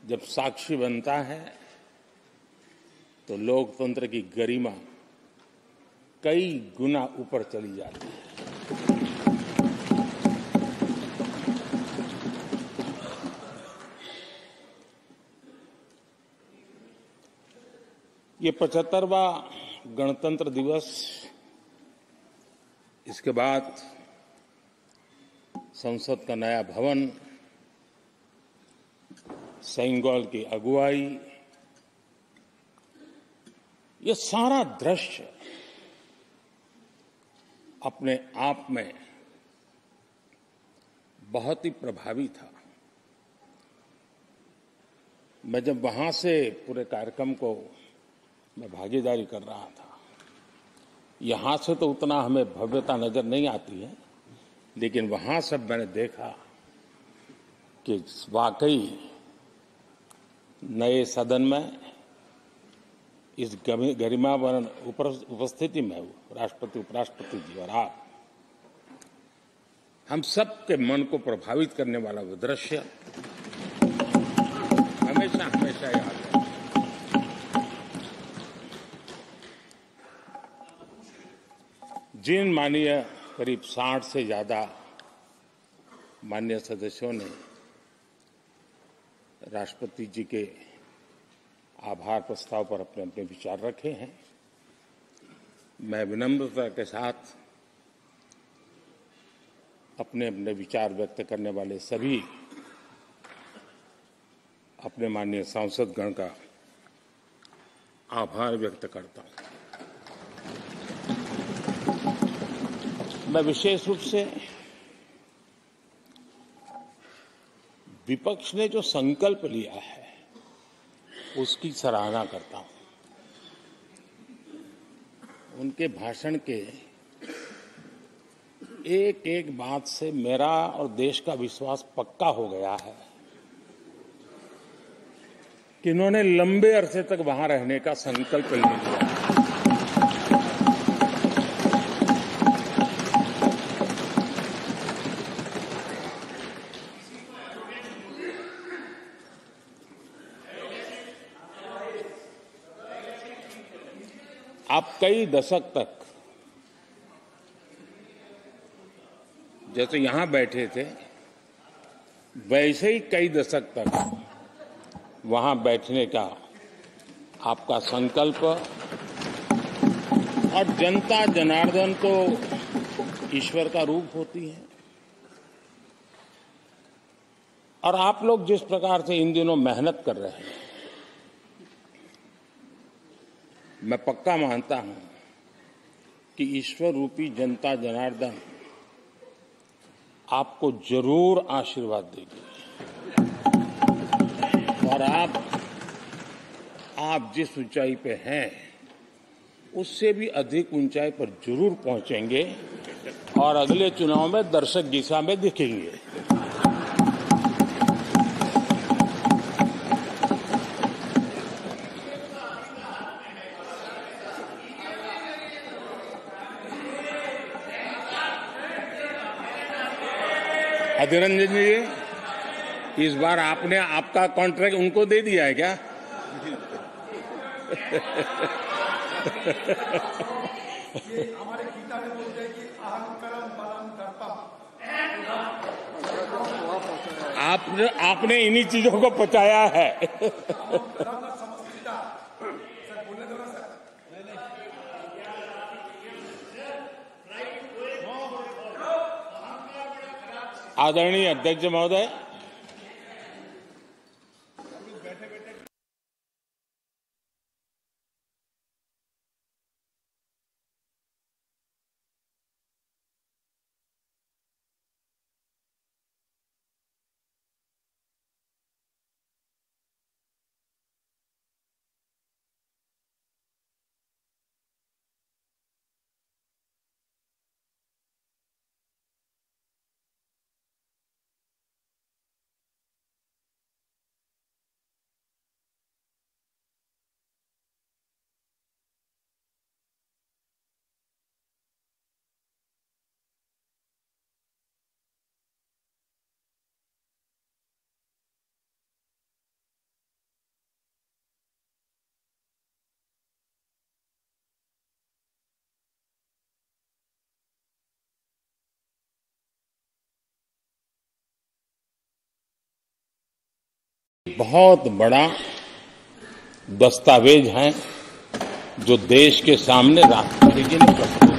जब साक्षी बनता है तो लोकतंत्र की गरिमा कई गुना ऊपर चली जाती है। ये 75वां गणतंत्र दिवस, इसके बाद संसद का नया भवन, सेंगोल की अगुवाई, ये सारा दृश्य अपने आप में बहुत ही प्रभावी था। मैं जब वहां से पूरे कार्यक्रम को मैं भागीदारी कर रहा था, यहां से तो उतना हमें भव्यता नजर नहीं आती है, लेकिन वहां से मैंने देखा कि वाकई नए सदन में इस गरिमावान उपस्थिति में राष्ट्रपति, उपराष्ट्रपति जी और आप, हम सबके मन को प्रभावित करने वाला वो दृश्य हमेशा हमेशा याद है। जिन माननीय करीब 60 से ज्यादा माननीय सदस्यों ने राष्ट्रपति जी के आभार प्रस्ताव पर अपने अपने विचार रखे हैं, मैं विनम्रता के साथ अपने अपने विचार व्यक्त करने वाले सभी अपने माननीय सांसदगण का आभार व्यक्त करता हूं। मैं विशेष रूप से विपक्ष ने जो संकल्प लिया है उसकी सराहना करता हूं। उनके भाषण के एक एक बात से मेरा और देश का विश्वास पक्का हो गया है कि इन्होंने लंबे अरसे तक वहां रहने का संकल्प ले लिया। आप कई दशक तक जैसे यहां बैठे थे, वैसे ही कई दशक तक वहां बैठने का आपका संकल्प, और जनता जनार्दन तो ईश्वर का रूप होती है, और आप लोग जिस प्रकार से इन दिनों मेहनत कर रहे हैं, मैं पक्का मानता हूं कि ईश्वर रूपी जनता जनार्दन आपको जरूर आशीर्वाद देगी, और आप जिस ऊंचाई पे हैं उससे भी अधिक ऊंचाई पर जरूर पहुंचेंगे और अगले चुनाव में दर्शक दिशा में दिखेंगे। अधीर रंजन जी, इस बार आपने आपका कॉन्ट्रैक्ट उनको दे दिया है क्या? आपने इन्हीं चीजों को पचाया है। आदरणीय अध्यक्ष महोदय, बहुत बड़ा दस्तावेज है जो देश के सामने राष्ट्रपति जी ने प्रस्तुत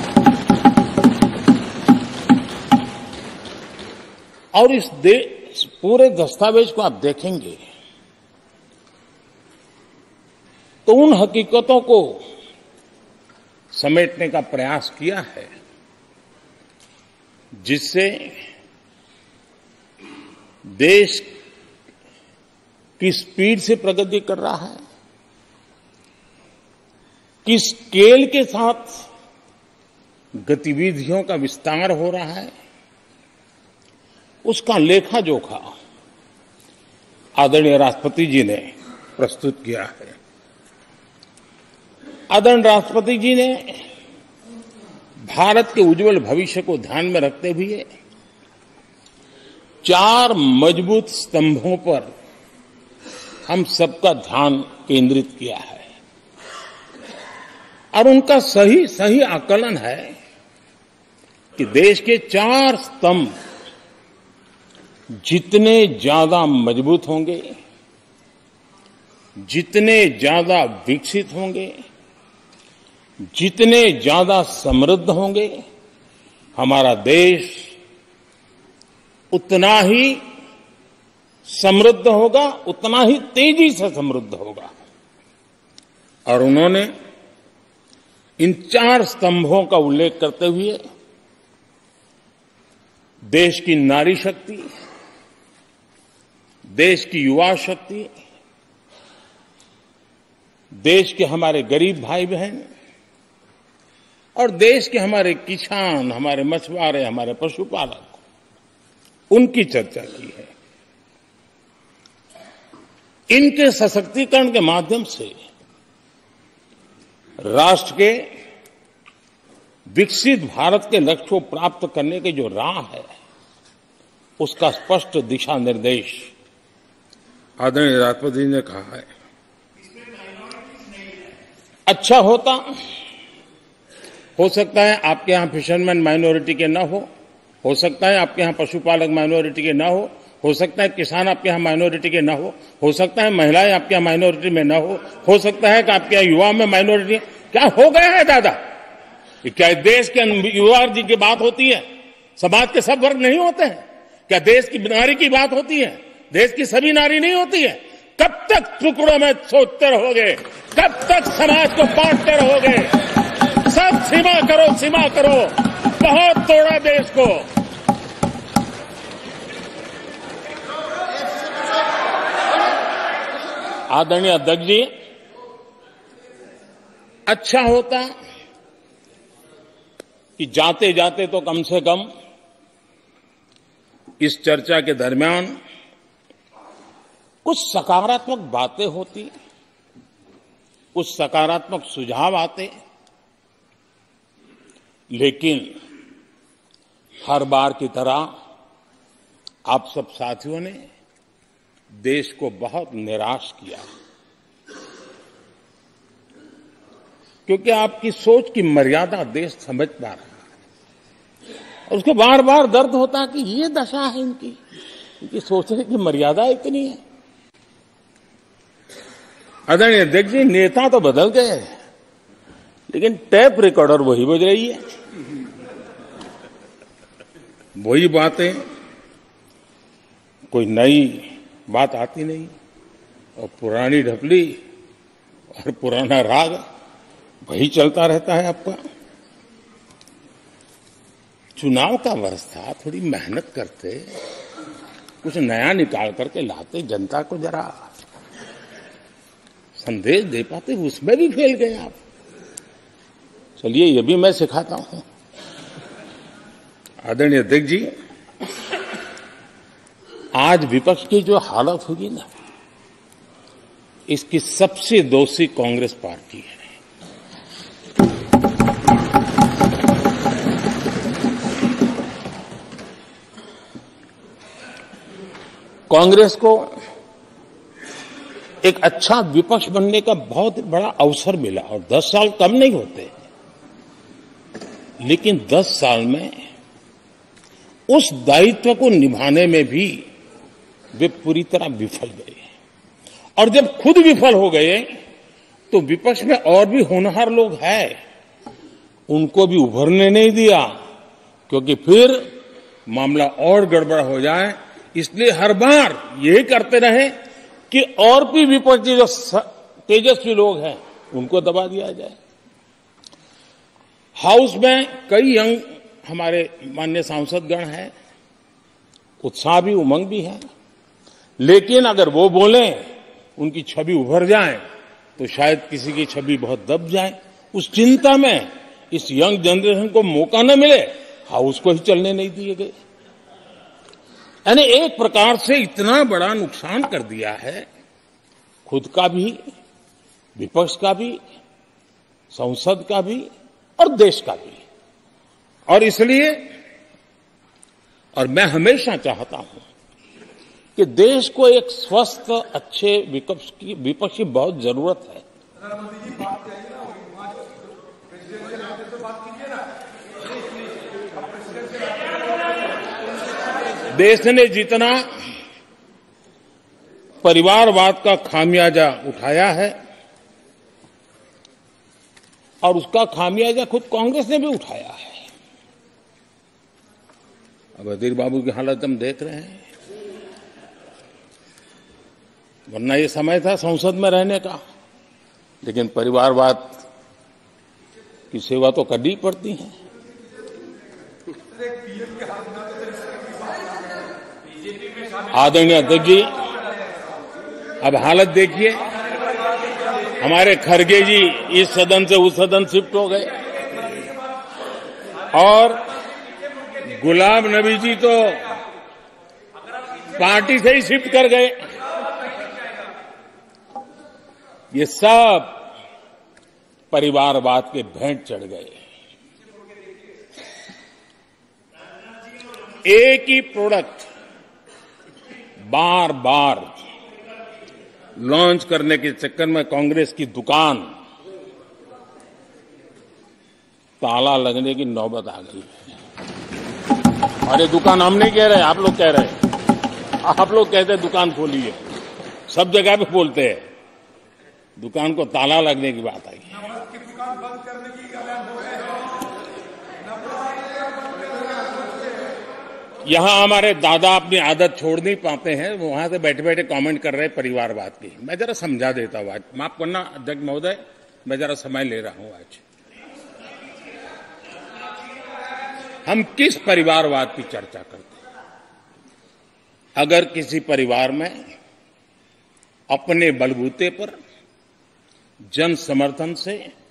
किया। और इस पूरे दस्तावेज को आप देखेंगे तो उन हकीकतों को समेटने का प्रयास किया है जिससे देश किस स्पीड से प्रगति कर रहा है, किस स्केल के साथ गतिविधियों का विस्तार हो रहा है, उसका लेखा जोखा आदरणीय राष्ट्रपति जी ने प्रस्तुत किया है। आदरणीय राष्ट्रपति जी ने भारत के उज्जवल भविष्य को ध्यान में रखते हुए 4 मजबूत स्तंभों पर हम सबका ध्यान केंद्रित किया है और उनका सही आकलन है कि देश के 4 स्तंभ जितने ज्यादा मजबूत होंगे, जितने ज्यादा विकसित होंगे, जितने ज्यादा समृद्ध होंगे, हमारा देश उतना ही समृद्ध होगा, उतना ही तेजी से समृद्ध होगा। और उन्होंने इन 4 स्तंभों का उल्लेख करते हुए देश की नारी शक्ति, देश की युवा शक्ति, देश के हमारे गरीब भाई बहन और देश के हमारे किसान, हमारे मछुआरे, हमारे पशुपालक, उनकी चर्चा की है। इनके सशक्तिकरण के माध्यम से राष्ट्र के विकसित भारत के लक्ष्य को प्राप्त करने की जो राह है, उसका स्पष्ट दिशा निर्देश आदरणीय राष्ट्रपति जी ने कहा है। अच्छा हो सकता है आपके यहां फिशरमैन माइनॉरिटी के न हो सकता है आपके यहां पशुपालक माइनॉरिटी के न हो सकता है किसान आपके यहां माइनॉरिटी के न हो सकता है महिलाएं आपके यहां माइनॉरिटी में न हो सकता है कि आपके यहां युवा में माइनॉरिटी। क्या हो गया है दादा? क्या देश के युवा जी की बात होती है? समाज के सब वर्ग नहीं होते हैं? क्या देश की नारी की बात होती है? देश की सभी नारी नहीं होती है? कब तक टुकड़ों में सोचते रहोगे? कब तक समाज को बांटते रहोगे? सब सीमा करो। बहुत तोड़ा देश को। आदरणीय अध्यक्ष जी, अच्छा होता कि जाते जाते तो कम से कम इस चर्चा के दरमियान कुछ सकारात्मक बातें होती, कुछ सकारात्मक सुझाव आते, लेकिन हर बार की तरह आप सब साथियों ने देश को बहुत निराश किया, क्योंकि आपकी सोच की मर्यादा देश समझ पा रहा है और उसको बार बार दर्द होता है कि ये दशा है इनकी सोचने की मर्यादा इतनी है। आदरणीय अध्यक्ष जी, नेता तो बदल गए लेकिन टेप रिकॉर्डर वही बज रही है, वही बातें, कोई नई बात आती नहीं और पुरानी ढपली और पुराना राग वही चलता रहता है आपका। चुनाव का वर्ष था, थोड़ी मेहनत करते, कुछ नया निकाल करके लाते, जनता को जरा संदेश दे पाते, उसमें भी फेल गए आप। चलिए ये भी मैं सिखाता हूं। आदरणीय अध्यक्ष जी, आज विपक्ष की जो हालत होगी ना, इसकी सबसे दोषी कांग्रेस पार्टी है। कांग्रेस को एक अच्छा विपक्ष बनने का बहुत बड़ा अवसर मिला और 10 साल कम नहीं होते, लेकिन 10 साल में उस दायित्व को निभाने में भी वे पूरी तरह विफल गए। और जब खुद विफल हो गए तो विपक्ष में और भी होनहार लोग हैं, उनको भी उभरने नहीं दिया, क्योंकि फिर मामला और गड़बड़ हो जाए। इसलिए हर बार यही करते रहे कि और भी विपक्षी जो तेजस्वी लोग हैं उनको दबा दिया जाए। हाउस में कई यंग हमारे माननीय सांसदगण हैं, उत्साह भी उमंग भी है, लेकिन अगर वो बोलें, उनकी छवि उभर जाए तो शायद किसी की छवि बहुत दब जाए। उस चिंता में इस यंग जनरेशन को मौका न मिले, हाउस को ही चलने नहीं दिए गए। यानी एक प्रकार से इतना बड़ा नुकसान कर दिया है, खुद का भी, विपक्ष का भी, संसद का भी और देश का भी। और इसलिए और मैं हमेशा चाहता हूं कि देश को एक स्वस्थ अच्छे विपक्ष की बहुत जरूरत है। देश ने जितना परिवारवाद का खामियाजा उठाया है और उसका खामियाजा खुद कांग्रेस ने भी उठाया है। अब अधीर बाबू की हालत हम देख रहे हैं, वरना ये समय था संसद में रहने का, लेकिन परिवारवाद की सेवा तो करनी पड़ती है। आदरणीय अध्यक्ष जी, अब हालत देखिए, हमारे खरगे जी इस सदन से उस सदन शिफ्ट हो गए और गुलाम नबी जी तो पार्टी से ही शिफ्ट कर गए। ये सब परिवारवाद के भेंट चढ़ गए। एक ही प्रोडक्ट बार बार लॉन्च करने के चक्कर में कांग्रेस की दुकान ताला लगने की नौबत आ गई है। और ये दुकान हम नहीं कह रहे, आप लोग कह रहे हैं। आप लोग कहते हैं दुकान खोलिए, सब जगह पे बोलते हैं, दुकान को ताला लगने की बात आई है। यहां हमारे दादा अपनी आदत छोड़ नहीं पाते हैं, वो वहां से बैठे बैठे कमेंट कर रहे हैं परिवारवाद की। मैं जरा समझा देता हूं, आज माफ करना अध्यक्ष महोदय, मैं जरा समय ले रहा हूं। आज हम किस परिवारवाद की चर्चा करते हैं? अगर किसी परिवार में अपने बलबूते पर जन समर्थन से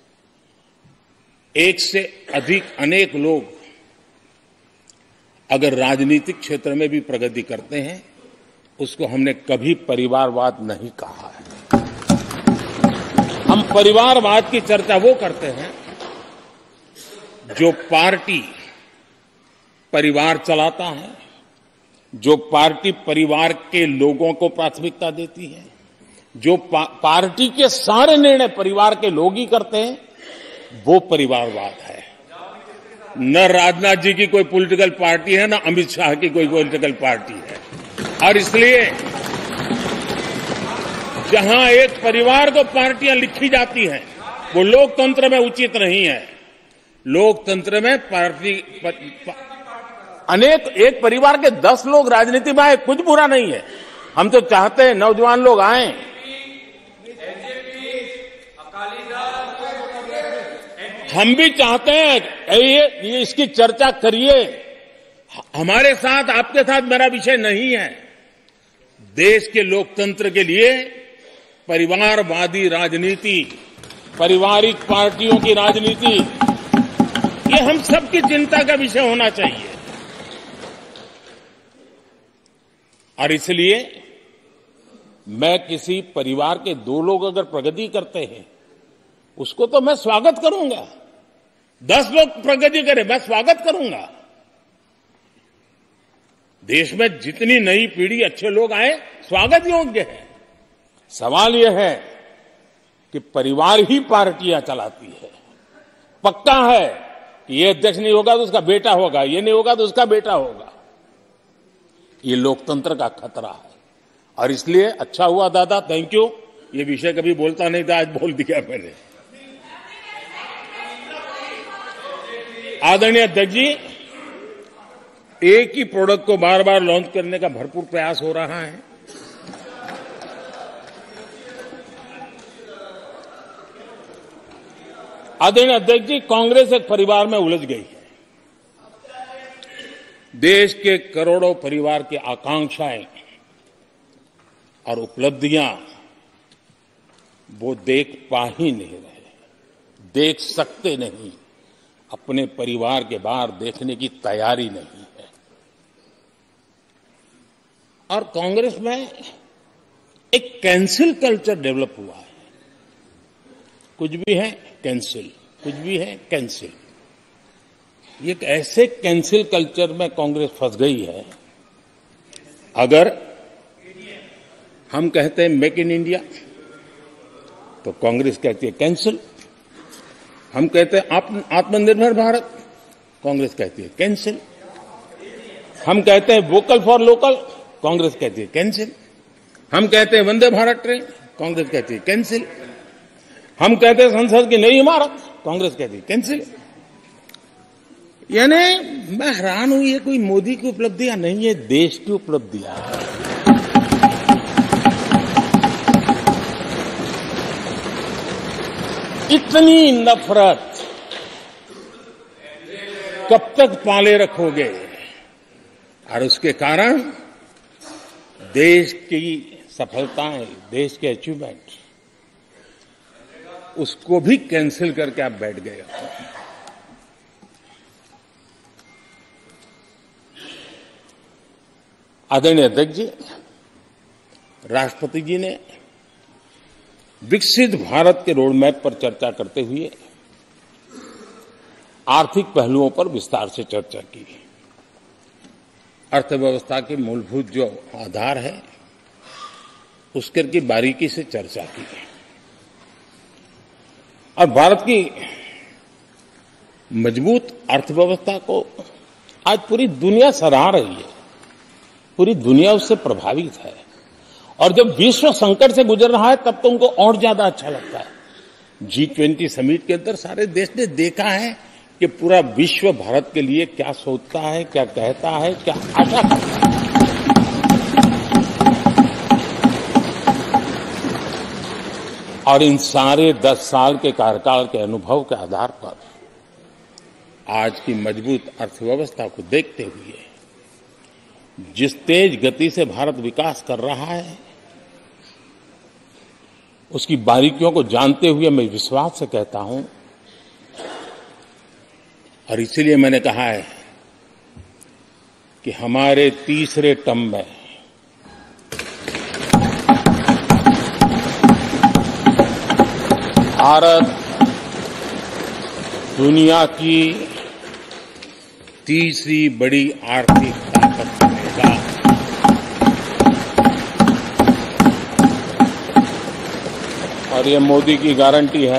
एक से अधिक अनेक लोग अगर राजनीतिक क्षेत्र में भी प्रगति करते हैं, उसको हमने कभी परिवारवाद नहीं कहा है। हम परिवारवाद की चर्चा वो करते हैं जो पार्टी परिवार चलाता है, जो पार्टी परिवार के लोगों को प्राथमिकता देती है, जो पार्टी के सारे निर्णय परिवार के लोग ही करते हैं, वो परिवारवाद है। न राजनाथ जी की कोई पॉलिटिकल पार्टी है, न अमित शाह की कोई पॉलिटिकल पार्टी है। और इसलिए जहां एक परिवार को पार्टियां लिखी जाती हैं, वो लोकतंत्र में उचित नहीं है। लोकतंत्र में पार्टी एक परिवार के 10 लोग राजनीति में आए, कुछ बुरा नहीं है। हम तो चाहते हैं नौजवान लोग आए। हम भी चाहते हैं ये इसकी चर्चा करिए। हमारे साथ, आपके साथ मेरा विषय नहीं है। देश के लोकतंत्र के लिए परिवारवादी राजनीति, पारिवारिक पार्टियों की राजनीति, ये हम सबकी चिंता का विषय होना चाहिए। और इसलिए मैं किसी परिवार के 2 लोग अगर प्रगति करते हैं, उसको तो मैं स्वागत करूंगा। 10 लोग प्रगति करें, मैं स्वागत करूंगा। देश में जितनी नई पीढ़ी अच्छे लोग आए, स्वागत योग्य है। सवाल यह है कि परिवार ही पार्टियां चलाती है। पक्का है कि ये अध्यक्ष नहीं होगा तो उसका बेटा होगा, ये नहीं होगा तो उसका बेटा होगा। ये लोकतंत्र का खतरा है। और इसलिए अच्छा हुआ दादा, थैंक यू। ये विषय कभी बोलता नहीं था, आज बोल दिया मैंने। आदरणीय अध्यक्ष जी, एक ही प्रोडक्ट को बार बार लॉन्च करने का भरपूर प्रयास हो रहा है। आदरणीय अध्यक्ष जी, कांग्रेस एक परिवार में उलझ गई है। देश के करोड़ों परिवार की आकांक्षाएं और उपलब्धियां वो देख पा ही नहीं रहे, देख सकते नहीं, अपने परिवार के बाहर देखने की तैयारी नहीं है। और कांग्रेस में एक कैंसिल कल्चर डेवलप हुआ है। कुछ भी है कैंसिल, कुछ भी है कैंसिल। ये एक ऐसे कैंसिल कल्चर में कांग्रेस फंस गई है। अगर हम कहते हैं मेक इन इंडिया तो कांग्रेस कहती है कैंसिल। हम कहते हैं आत्मनिर्भर भारत, कांग्रेस कहती है कैंसिल। हम कहते हैं वोकल फॉर लोकल, कांग्रेस कहती है कैंसिल। हम कहते हैं वंदे भारत ट्रेन, कांग्रेस कहती है कैंसिल। हम कहते हैं संसद की नई इमारत, कांग्रेस कहती है कैंसिल। यानी मैं हैरान हूं, ये कोई मोदी की उपलब्धियां नहीं है, देश की उपलब्धियां हैं। इतनी नफरत कब तक पाले रखोगे? और उसके कारण देश की सफलताएं, देश के अचीवमेंट, उसको भी कैंसिल करके आप बैठ गए हो। आदरणीय अध्यक्ष जी, राष्ट्रपति जी ने विकसित भारत के रोडमैप पर चर्चा करते हुए आर्थिक पहलुओं पर विस्तार से चर्चा की। अर्थव्यवस्था के मूलभूत जो आधार है उसके की बारीकी से चर्चा की और भारत की मजबूत अर्थव्यवस्था को आज पूरी दुनिया सराह रही है, पूरी दुनिया उससे प्रभावित है। और जब विश्व संकट से गुजर रहा है तब तो उनको और ज्यादा अच्छा लगता है। G20 समिट के अंदर सारे देश ने देखा है कि पूरा विश्व भारत के लिए क्या सोचता है, क्या कहता है, क्या आशा करता है। और इन सारे 10 साल के कार्यकाल के अनुभव के आधार पर आज की मजबूत अर्थव्यवस्था को देखते हुए जिस तेज गति से भारत विकास कर रहा है, उसकी बारीकियों को जानते हुए मैं विश्वास से कहता हूं, और इसीलिए मैंने कहा है कि हमारे तीसरे टर्म में भारत दुनिया की तीसरी बड़ी आर्थिक ताकत बनेगा। और ये मोदी की गारंटी है।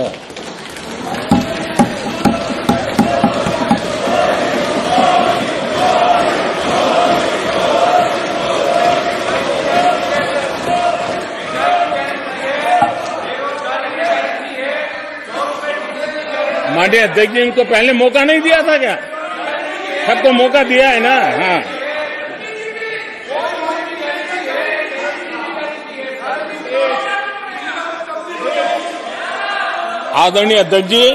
माननीय अध्यक्ष जी, इनको पहले मौका नहीं दिया था क्या? सबको मौका दिया है ना? हाँ, आदरणीय अध्यक्ष जी,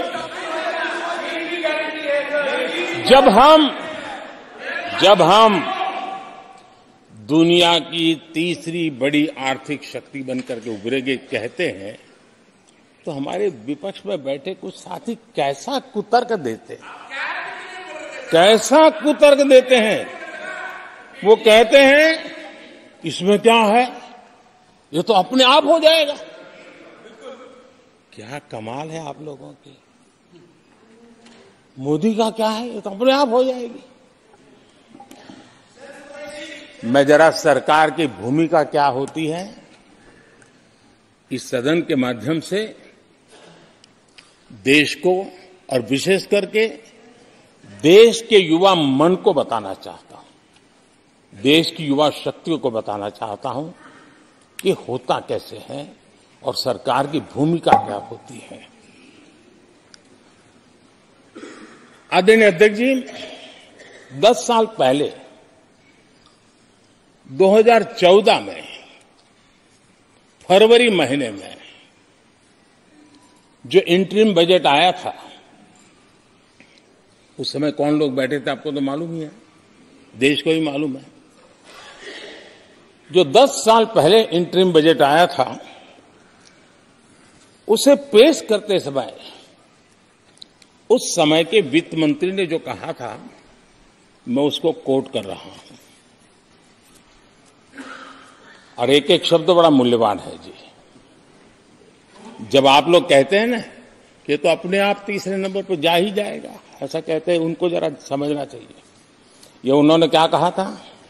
जब हम दुनिया की तीसरी बड़ी आर्थिक शक्ति बनकर के उभरेंगे कहते हैं, तो हमारे विपक्ष में बैठे कुछ साथी कैसा कुतर्क देते हैं। वो कहते हैं इसमें क्या है, ये तो अपने आप हो जाएगा। क्या कमाल है आप लोगों की। मोदी का क्या है, ये तो अपने आप हो जाएगी। मैं जरा सरकार की भूमिका क्या होती है इस सदन के माध्यम से देश को और विशेष करके देश के युवा मन को बताना चाहता हूं, देश की युवा शक्तियों को बताना चाहता हूं कि होता कैसे है और सरकार की भूमिका क्या होती है। आदरणीय अध्यक्ष जी, 10 साल पहले 2014 में फरवरी महीने में जो इंटरिम बजट आया था, उस समय कौन लोग बैठे थे आपको तो मालूम ही है, देश को ही मालूम है। जो 10 साल पहले इंटरिम बजट आया था, उसे पेश करते समय उस समय के वित्त मंत्री ने जो कहा था, मैं उसको कोट कर रहा हूं, और एक एक शब्द बड़ा मूल्यवान है जी। जब आप लोग कहते हैं ना कि तो अपने आप तीसरे नंबर पर जा ही जाएगा, ऐसा कहते हैं, उनको जरा समझना चाहिए। ये उन्होंने क्या कहा था,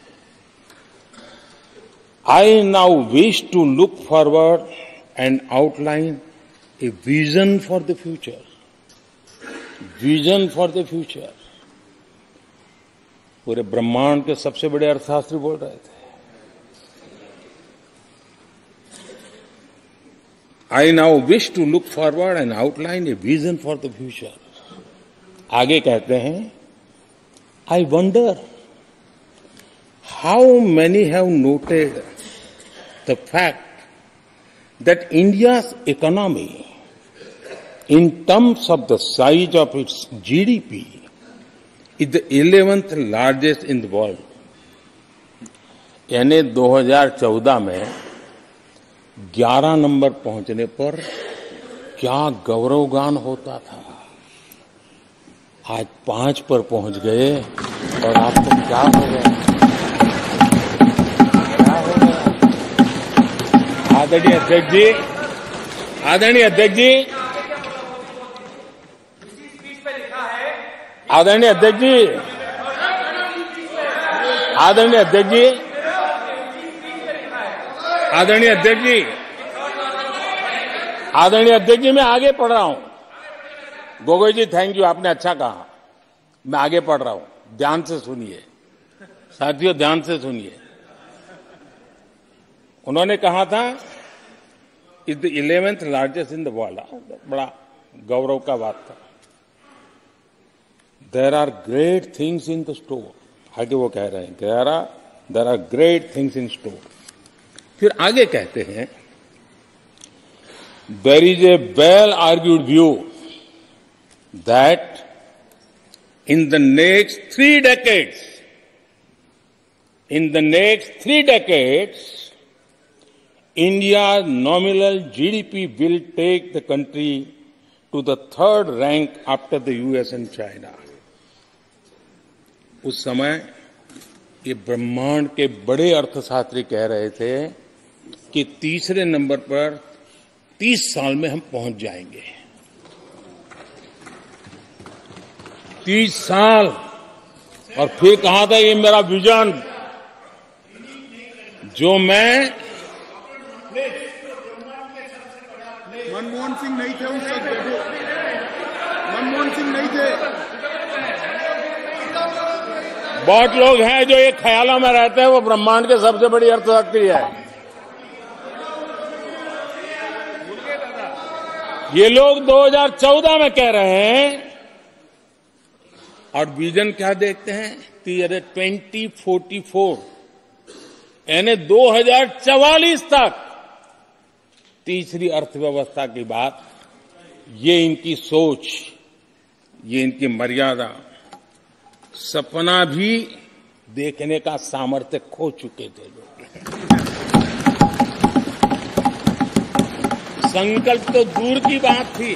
I now wish to look forward and outline a vision for the future. Vision for the future. पूरे ब्रह्मांड के सबसे बड़े अर्थशास्त्री बोल रहे थे। I now wish to look forward and outline a vision for the future. आगे कहते हैं, I wonder how many have noted the fact that India's economy, in terms of the size of its GDP, is the 11th largest in the world. यानी 2014 में 11 number पहुंचने पर क्या गौरवगान होता था। आज 5 पर पहुंच गए और आपको क्या हो गया, क्या हो गया। आदरणीय अध्यक्ष जी, आदरणीय अध्यक्ष जी, आदरणीय अध्यक्ष जी, आदरणीय अध्यक्ष जी, आदरणीय अध्यक्ष जी, आदरणीय अध्यक्ष जी, मैं आगे पढ़ रहा हूं। गोगोई जी, थैंक यू, आपने अच्छा कहा। मैं आगे पढ़ रहा हूं, ध्यान से सुनिए साथियों, ध्यान से सुनिए। उन्होंने कहा था, is the 11th largest in the world. बड़ा गौरव का बात था। There are great things in the store. आगे वो कह रहे हैं, there are great things in store. फिर आगे कहते हैं, there is a well argued view that in the next 3 decades, India's nominal GDP will take the country to the 3rd rank after the US and China. उस समय ये ब्रह्मांड के बड़े अर्थशास्त्री कह रहे थे कि तीसरे नंबर पर 30 साल में हम पहुंच जाएंगे। 30 साल। और फिर कहा था, ये मेरा विजन, जो मैं मनमोहन सिंह नहीं थे उस वक्त, मनमोहन सिंह नहीं थे। बहुत लोग हैं जो ये ख्यालों में रहते हैं वो ब्रह्मांड के सबसे बड़ी अर्थशास्त्री है। ये लोग 2014 में कह रहे हैं, और विजन क्या देखते हैं, 2044, यानी 2044 तक तीसरी अर्थव्यवस्था की बात। ये इनकी सोच, ये इनकी मर्यादा। सपना भी देखने का सामर्थ्य खो चुके थे लोग। संकल्प तो दूर की बात थी।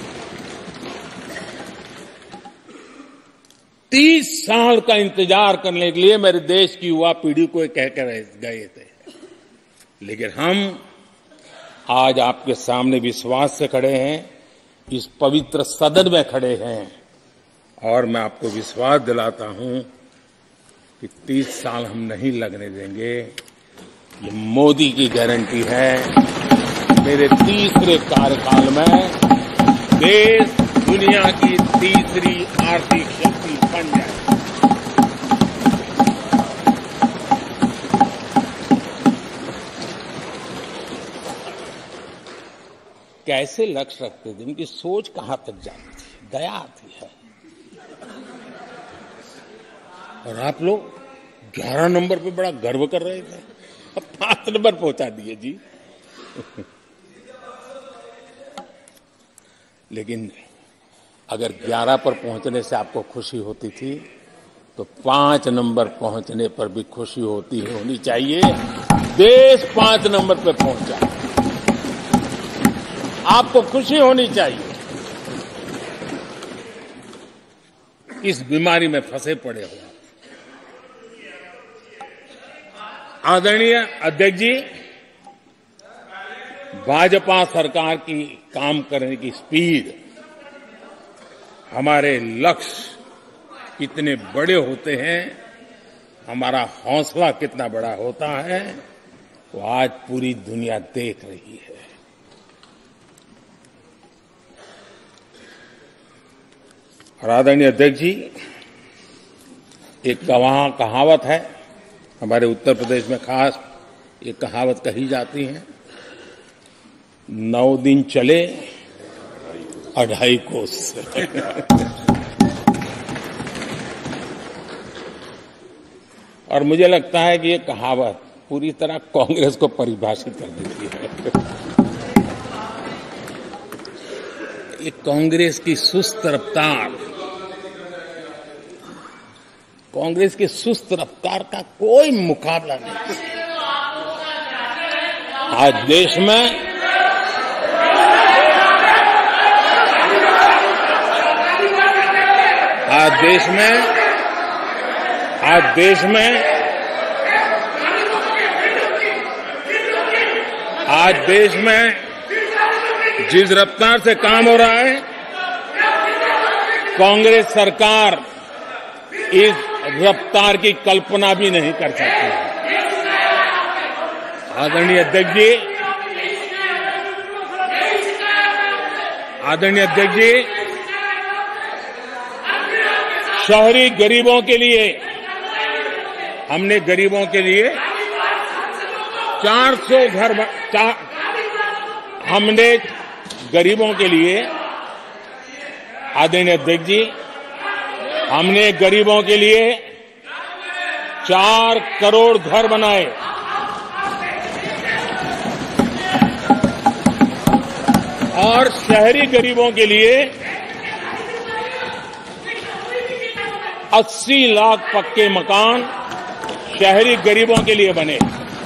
30 साल का इंतजार करने के लिए मेरे देश की युवा पीढ़ी को कह कर गए थे, लेकिन हम आज आपके सामने विश्वास से खड़े हैं, इस पवित्र सदन में खड़े हैं, और मैं आपको विश्वास दिलाता हूं कि 30 साल हम नहीं लगने देंगे। ये मोदी की गारंटी है। मेरे तीसरे कार्यकाल में देश दुनिया की तीसरी आर्थिक शक्ति बन जाए। कैसे लक्ष्य रखते थे, उनकी सोच कहां तक जाती थी, दया आती है। और आप लोग 11 नंबर पे बड़ा गर्व कर रहे थे, अब 5 नंबर पहुंचा दिए जी। लेकिन अगर 11 पर पहुंचने से आपको खुशी होती थी तो 5 नंबर पहुंचने पर भी खुशी होनी चाहिए। देश 5 नंबर पर पहुंचा, आपको खुशी होनी चाहिए। इस बीमारी में फंसे पड़े हो। आदरणीय अध्यक्ष जी, भाजपा सरकार की काम करने की स्पीड, हमारे लक्ष्य कितने बड़े होते हैं, हमारा हौसला कितना बड़ा होता है, वो आज पूरी दुनिया देख रही है। और आदरणीय अध्यक्ष जी, एक कहावत है हमारे उत्तर प्रदेश में, खास ये कहावत कही जाती है, 9 दिन चले 2.5 कोस। और मुझे लगता है कि ये कहावत पूरी तरह कांग्रेस को परिभाषित कर देती है। ये कांग्रेस की सुस्त रफ्तार, कांग्रेस की सुस्त रफ्तार का कोई मुकाबला नहीं। आज देश में जिस रफ्तार से काम हो रहा है, कांग्रेस सरकार इस रफ्तार की कल्पना भी नहीं कर सकती। आदरणीय अध्यक्ष जी, शहरी गरीबों के लिए हमने गरीबों के लिए 400 घर हमने गरीबों के लिए, आदरणीय अध्यक्ष जी, हमने गरीबों के लिए 4 करोड़ घर बनाए। और शहरी गरीबों के लिए 80 लाख पक्के मकान शहरी गरीबों के लिए बने।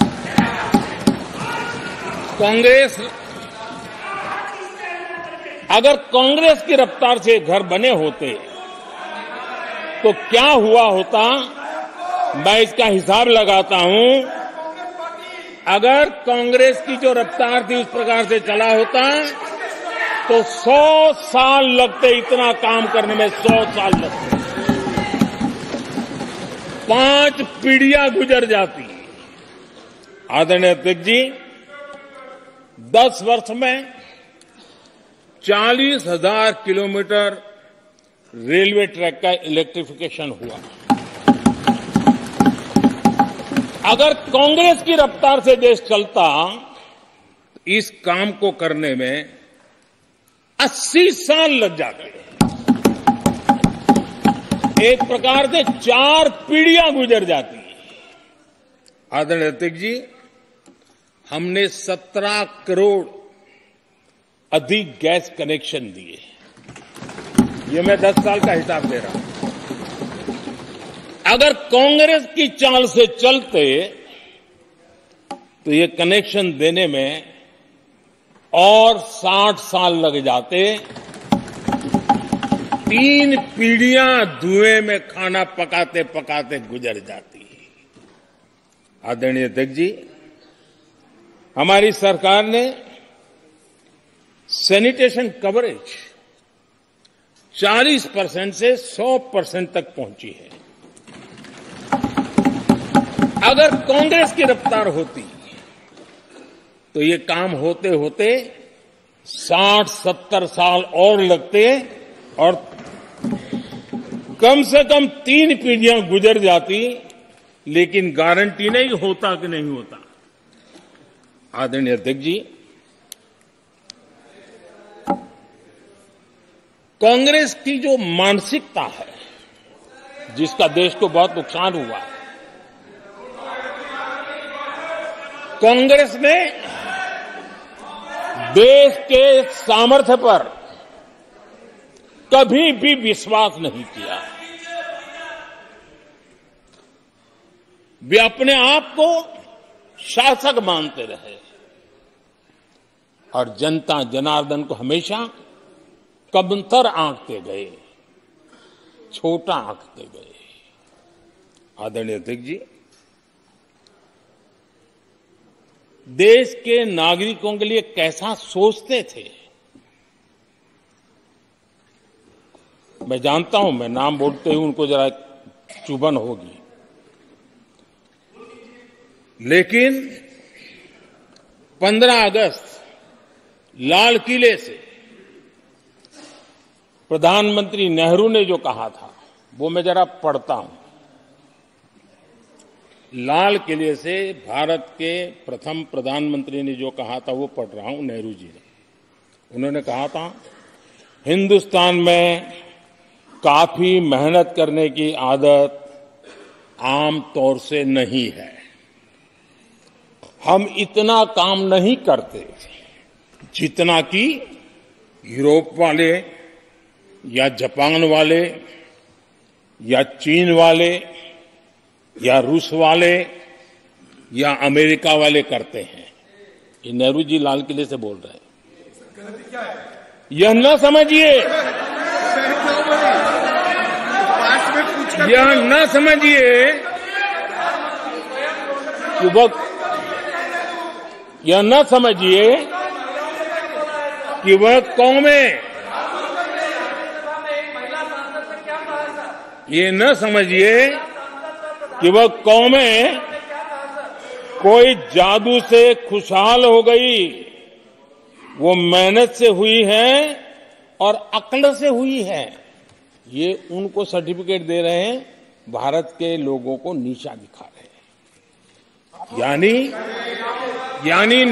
अगर कांग्रेस की रफ्तार से घर बने होते तो क्या हुआ होता, मैं इसका हिसाब लगाता हूं। अगर कांग्रेस की जो रफ्तार थी उस प्रकार से चला होता तो 100 साल लगते, इतना काम करने में 100 साल लगते, 5 पीढ़ियां गुजर जाती। आदरणीय अध्यक्ष जी, 10 वर्ष में 40,000 किलोमीटर रेलवे ट्रैक का इलेक्ट्रिफिकेशन हुआ। अगर कांग्रेस की रफ्तार से देश चलता, इस काम को करने में 80 साल लग जाते। एक प्रकार से 4 पीढ़ियां गुजर जाती। आदरणीय अध्यक्ष जी, हमने 17 करोड़ अधिक गैस कनेक्शन दिए। ये मैं 10 साल का हिसाब दे रहा हूं। अगर कांग्रेस की चाल से चलते तो ये कनेक्शन देने में और 60 साल लग जाते। 3 पीढ़ियां धुएं में खाना पकाते पकाते गुजर जाती। आदरणीय अध्यक्ष जी, हमारी सरकार ने सैनिटेशन कवरेज 40% से 100% तक पहुंची है। अगर कांग्रेस की रफ्तार होती तो ये काम होते होते 60-70 साल और लगते और कम से कम 3 पीढ़ियां गुजर जाती, लेकिन गारंटी नहीं होता कि नहीं होता। आदरणीय अध्यक्ष जी, कांग्रेस की जो मानसिकता है, जिसका देश को बहुत नुकसान हुआ, कांग्रेस ने देश के सामर्थ्य पर कभी भी विश्वास नहीं किया। वे अपने आप को शासक मानते रहे और जनता जनार्दन को हमेशा कमतर आंकते गए, छोटा आंकते गए। आदरणीय अध्यक्ष जी, देश के नागरिकों के लिए कैसा सोचते थे, मैं जानता हूं, मैं नाम बोलते ही उनको जरा चुभन होगी, लेकिन 15 अगस्त लाल किले से प्रधानमंत्री नेहरू ने जो कहा था वो मैं जरा पढ़ता हूं। लाल किले से भारत के प्रथम प्रधानमंत्री ने जो कहा था वो पढ़ रहा हूं, नेहरू जी ने। उन्होंने कहा था, हिंदुस्तान में काफी मेहनत करने की आदत आम तौर से नहीं है। हम इतना काम नहीं करते जितना कि यूरोप वाले या जापान वाले या चीन वाले या रूस वाले या अमेरिका वाले करते हैं। ये नेहरू जी लाल किले से बोल रहे हैं। यह न समझिए, यह न समझिए कि यह न समझिए कि वह कौमें, ये न समझिए कि वह कौमें कोई जादू से खुशहाल हो गई। वो मेहनत से हुई है और अक्ल से हुई है। ये उनको सर्टिफिकेट दे रहे हैं, भारत के लोगों को नीचा दिखा रहे हैं। यानी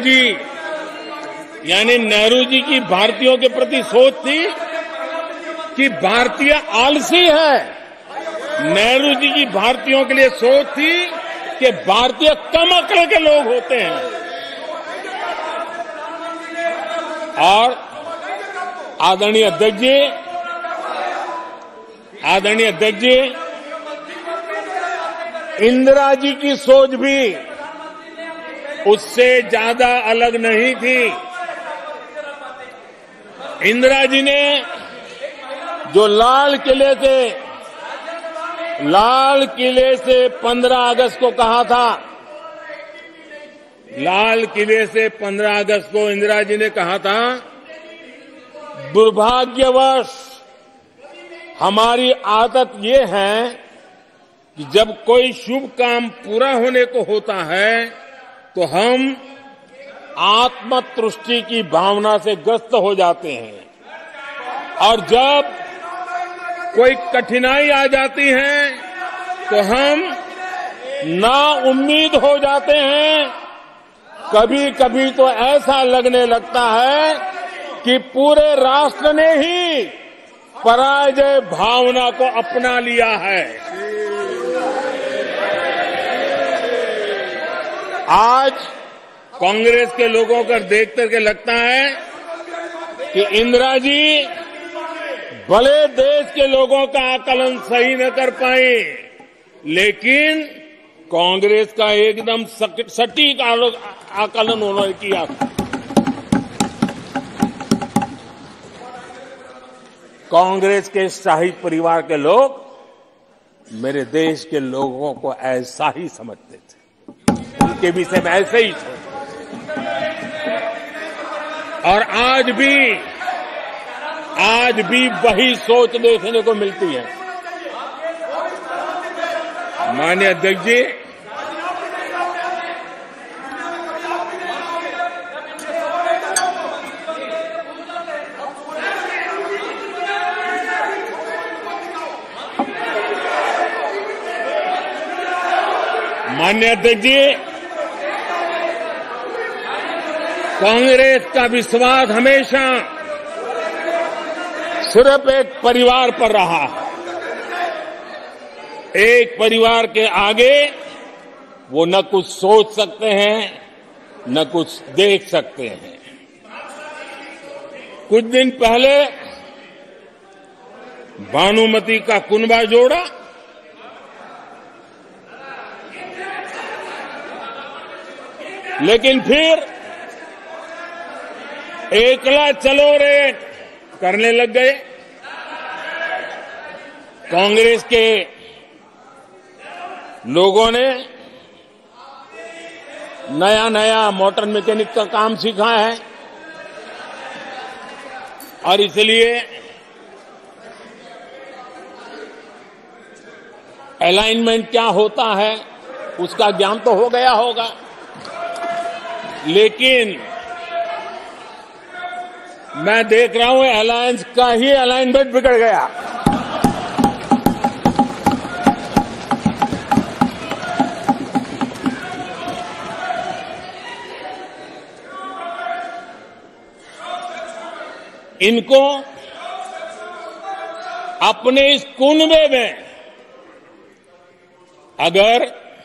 नेहरू जी की भारतीयों के प्रति सोच थी कि भारतीय आलसी है। नेहरू जी की भारतीयों के लिए सोच थी कि भारतीय कम अक्ल के लोग होते हैं। और आदरणीय अध्यक्ष जी, इंदिरा जी की सोच भी उससे ज्यादा अलग नहीं थी। इंदिरा जी ने जो लाल किले से 15 अगस्त को कहा था, लाल किले से 15 अगस्त को इंदिरा जी ने कहा था, दुर्भाग्यवश हमारी आदत ये है कि जब कोई शुभ काम पूरा होने को होता है तो हम आत्मतुष्टि की भावना से ग्रस्त हो जाते हैं, और जब कोई कठिनाई आ जाती है तो हम नाउम्मीद हो जाते हैं। कभी कभी तो ऐसा लगने लगता है कि पूरे राष्ट्र ने ही पराजय भावना को अपना लिया है। आज कांग्रेस के लोगों को देख करके लगता है कि इंदिरा जी भले देश के लोगों का आकलन सही न कर पाए, लेकिन कांग्रेस का एकदम सटीक आकलन उन्होंने किया था। कांग्रेस के शाही परिवार के लोग मेरे देश के लोगों को ऐसा ही समझते थे, उनके विषय में ऐसे ही थे। और आज भी वही सोच देखने को मिलती है। माननीय अध्यक्ष जी, कांग्रेस का विश्वास हमेशा सिर्फ एक परिवार पर रहा है। एक परिवार के आगे वो न कुछ सोच सकते हैं, न कुछ देख सकते हैं। कुछ दिन पहले भानुमति का कुनबा जोड़ा लेकिन फिर एकला चलो रे करने लग गए। कांग्रेस के लोगों ने नया नया मोटर मैकेनिक का काम सीखा है और इसलिए अलाइनमेंट क्या होता है उसका ज्ञान तो हो गया होगा, लेकिन मैं देख रहा हूं अलायंस का ही अलाइनमेंट बिगड़ गया। इनको अपने इस कुनबे में अगर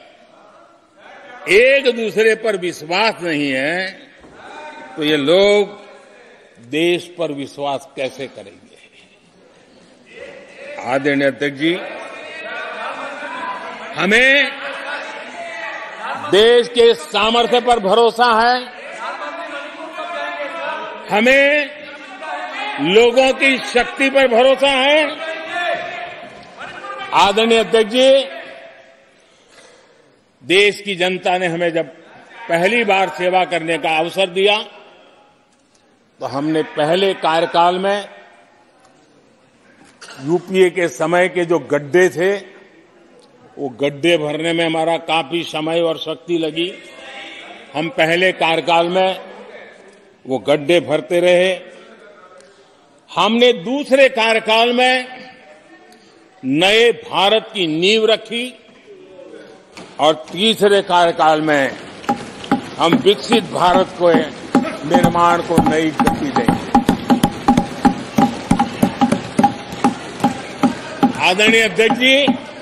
एक दूसरे पर विश्वास नहीं है तो ये लोग देश पर विश्वास कैसे करेंगे। आदरणीय अध्यक्ष जी, हमें देश के सामर्थ्य पर भरोसा है, हमें लोगों की शक्ति पर भरोसा है। आदरणीय अध्यक्ष जी, देश की जनता ने हमें जब पहली बार सेवा करने का अवसर दिया तो हमने पहले कार्यकाल में यूपीए के समय के जो गड्ढे थे वो गड्ढे भरने में हमारा काफी समय और शक्ति लगी। हम पहले कार्यकाल में वो गड्ढे भरते रहे। हमने दूसरे कार्यकाल में नए भारत की नींव रखी और तीसरे कार्यकाल में हम विकसित भारत को निर्माण को नई गति देंगे। आदरणीय अध्यक्ष जी,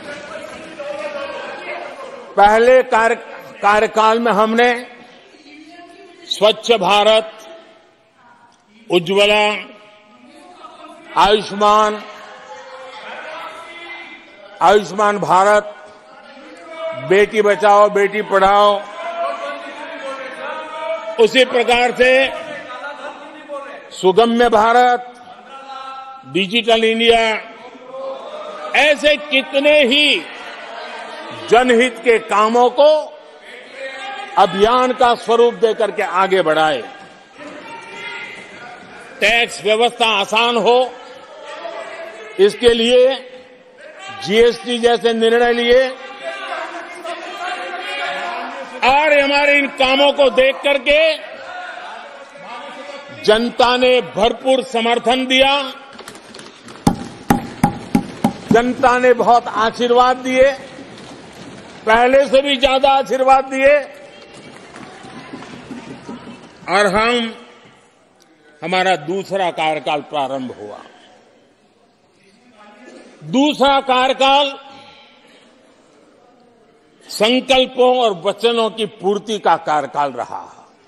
पहले कार्यकाल में हमने स्वच्छ भारत, उज्ज्वला, आयुष्मान भारत, बेटी बचाओ बेटी पढ़ाओ, उसी प्रकार से सुगम्य भारत, डिजिटल इंडिया, ऐसे कितने ही जनहित के कामों को अभियान का स्वरूप देकर के आगे बढ़ाए। टैक्स व्यवस्था आसान हो, इसके लिए जीएसटी जैसे निर्णय लिए और हमारे इन कामों को देख करके जनता ने भरपूर समर्थन दिया, जनता ने बहुत आशीर्वाद दिए, पहले से भी ज्यादा आशीर्वाद दिए और हमारा दूसरा कार्यकाल प्रारंभ हुआ। दूसरा कार्यकाल संकल्पों और वचनों की पूर्ति का कार्यकाल रहा।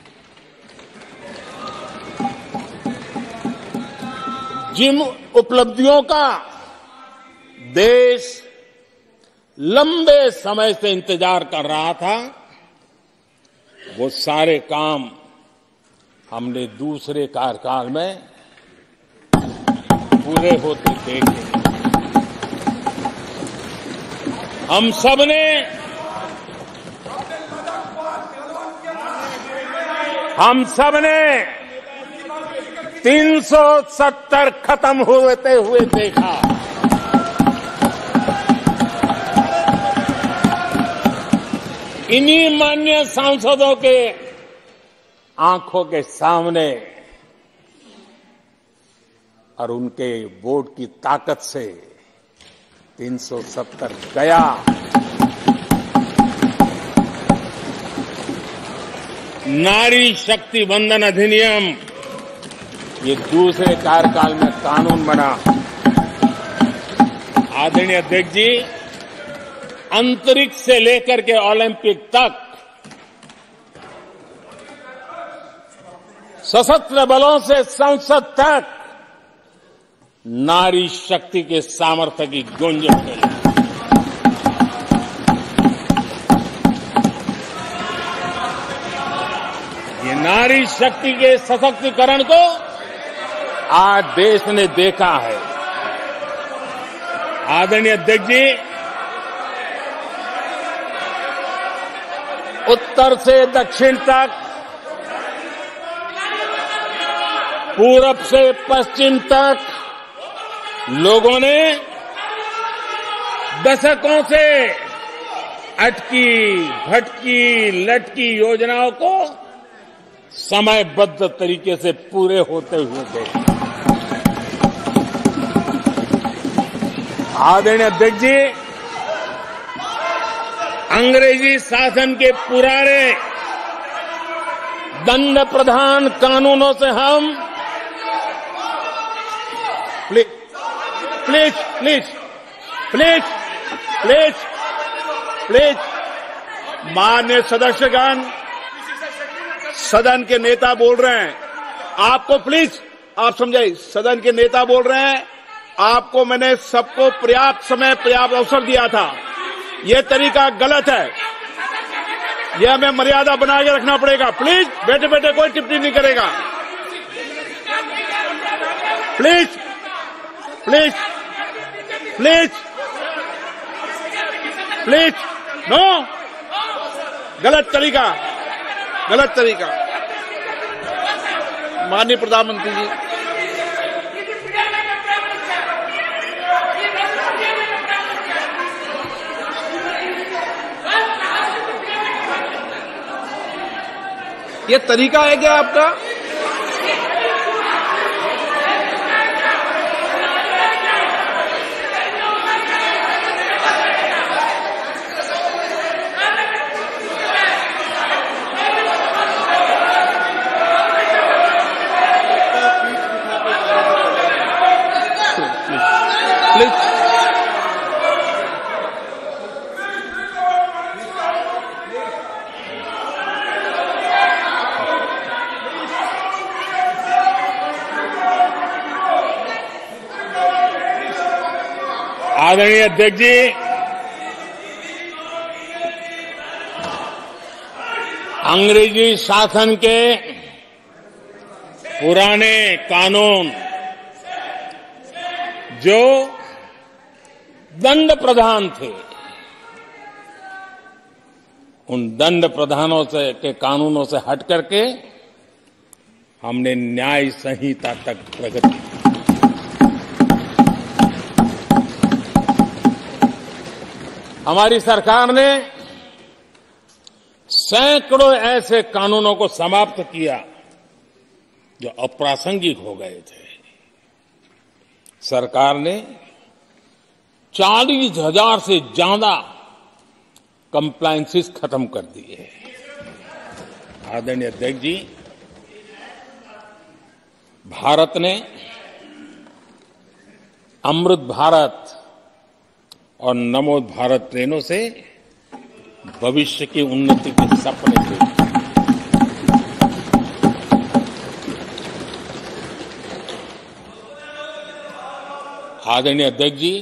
जिन उपलब्धियों का देश लंबे समय से इंतजार कर रहा था, वो सारे काम हमने दूसरे कार्यकाल में पूरे होते देखे। हम सबने 370 खत्म होते हुए देखा। इन्हीं माननीय सांसदों के आंखों के सामने और उनके वोट की ताकत से 370 गया। नारी शक्ति वंदन अधिनियम ये दूसरे कार्यकाल में कानून बना। आदरणीय अध्यक्ष जी, अंतरिक्ष से लेकर के ओलंपिक तक सशस्त्र बलों से संसद तक नारी शक्ति के सामर्थ्य की गूंज उठने लगी। ये नारी शक्ति के सशक्तिकरण को आज देश ने देखा है। आदरणीय अध्यक्ष जी, उत्तर से दक्षिण तक, पूरब से पश्चिम तक लोगों ने दशकों से अटकी भटकी लटकी योजनाओं को समयबद्ध तरीके से पूरे होते हुए देखा। आदरणीय अध्यक्ष जी, अंग्रेजी शासन के पुराने दंड प्रधान कानूनों से हम प्लीज माननीय सदस्यगण, सदन के नेता बोल रहे हैं, आपको प्लीज आप समझाइए। सदन के नेता बोल रहे हैं, आपको मैंने सबको पर्याप्त समय पर्याप्त अवसर दिया था। यह तरीका गलत है, यह हमें मर्यादा बना के रखना पड़ेगा। प्लीज बैठे बैठे कोई टिप्पणी नहीं करेगा। Please please please please no, गलत तरीका, गलत तरीका। माननीय प्रधानमंत्री जी, ये तरीका है क्या आपका? आदरणीय अध्यक्ष जी, अंग्रेजी शासन के पुराने कानून जो दंड प्रधान थे, उन दंड प्रधानों से के कानूनों से हट करके हमने न्याय संहिता तक प्रगति की। हमारी सरकार ने सैकड़ों ऐसे कानूनों को समाप्त किया जो अप्रासंगिक हो गए थे। सरकार ने 40,000 से ज्यादा कंप्लायंसेस खत्म कर दिए। आदरणीय अध्यक्ष जी, भारत ने अमृत भारत और नमो भारत ट्रेनों से भविष्य की उन्नति के सपने देखे। आदरणीय अध्यक्ष जी,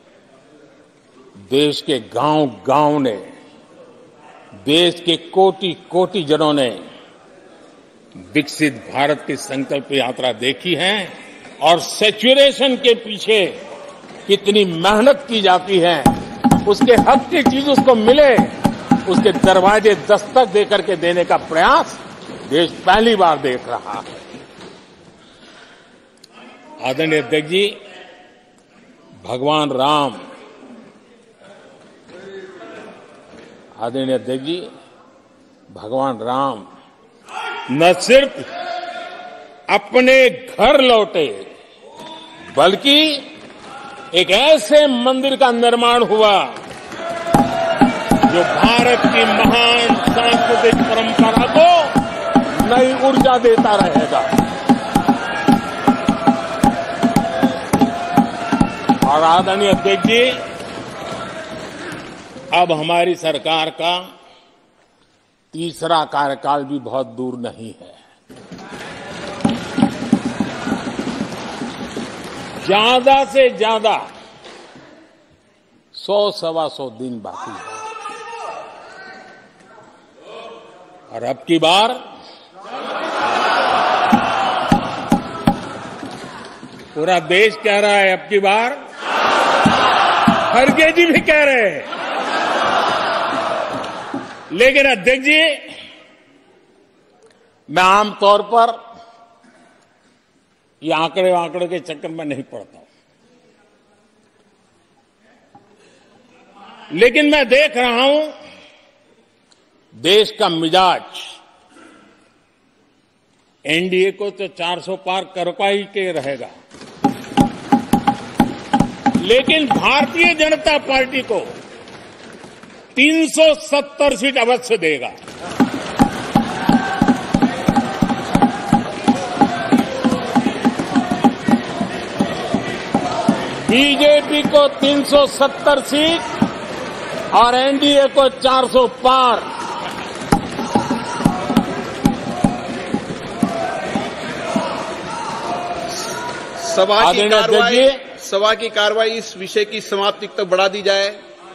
देश के गांव-गांव ने, देश के कोटि-कोटि जनों ने विकसित भारत की संकल्प यात्रा देखी है और सैचुरेशन के पीछे कितनी मेहनत की जाती है, उसके हक की चीज उसको मिले, उसके दरवाजे दस्तक देकर के देने का प्रयास देश पहली बार देख रहा है। आदरणीय अध्यक्ष जी, भगवान राम, आदरणीय अध्यक्ष जी, भगवान राम न सिर्फ अपने घर लौटे, बल्कि एक ऐसे मंदिर का निर्माण हुआ जो भारत की महान सांस्कृतिक परंपरा को नई ऊर्जा देता रहेगा। और आदरणीय अध्यक्ष जी, अब हमारी सरकार का तीसरा कार्यकाल भी बहुत दूर नहीं है। ज्यादा से ज्यादा 100-125 दिन बाकी है। और अब की बार पूरा देश कह रहा है, अब की बार खड़गे जी भी कह रहे हैं। लेकिन अध्यक्ष जी, मैं आमतौर पर ये आंकड़े के चक्कर में नहीं पड़ता हूं, लेकिन मैं देख रहा हूं देश का मिजाज एनडीए को तो 400 पार करवा ही के रहेगा, लेकिन भारतीय जनता पार्टी को 370 सीट अवश्य देगा। बीजेपी को 370 सीट और एनडीए को 400 पार। सभा की कार्रवाई इस विषय की समाप्ति तक बढ़ा दी जाए।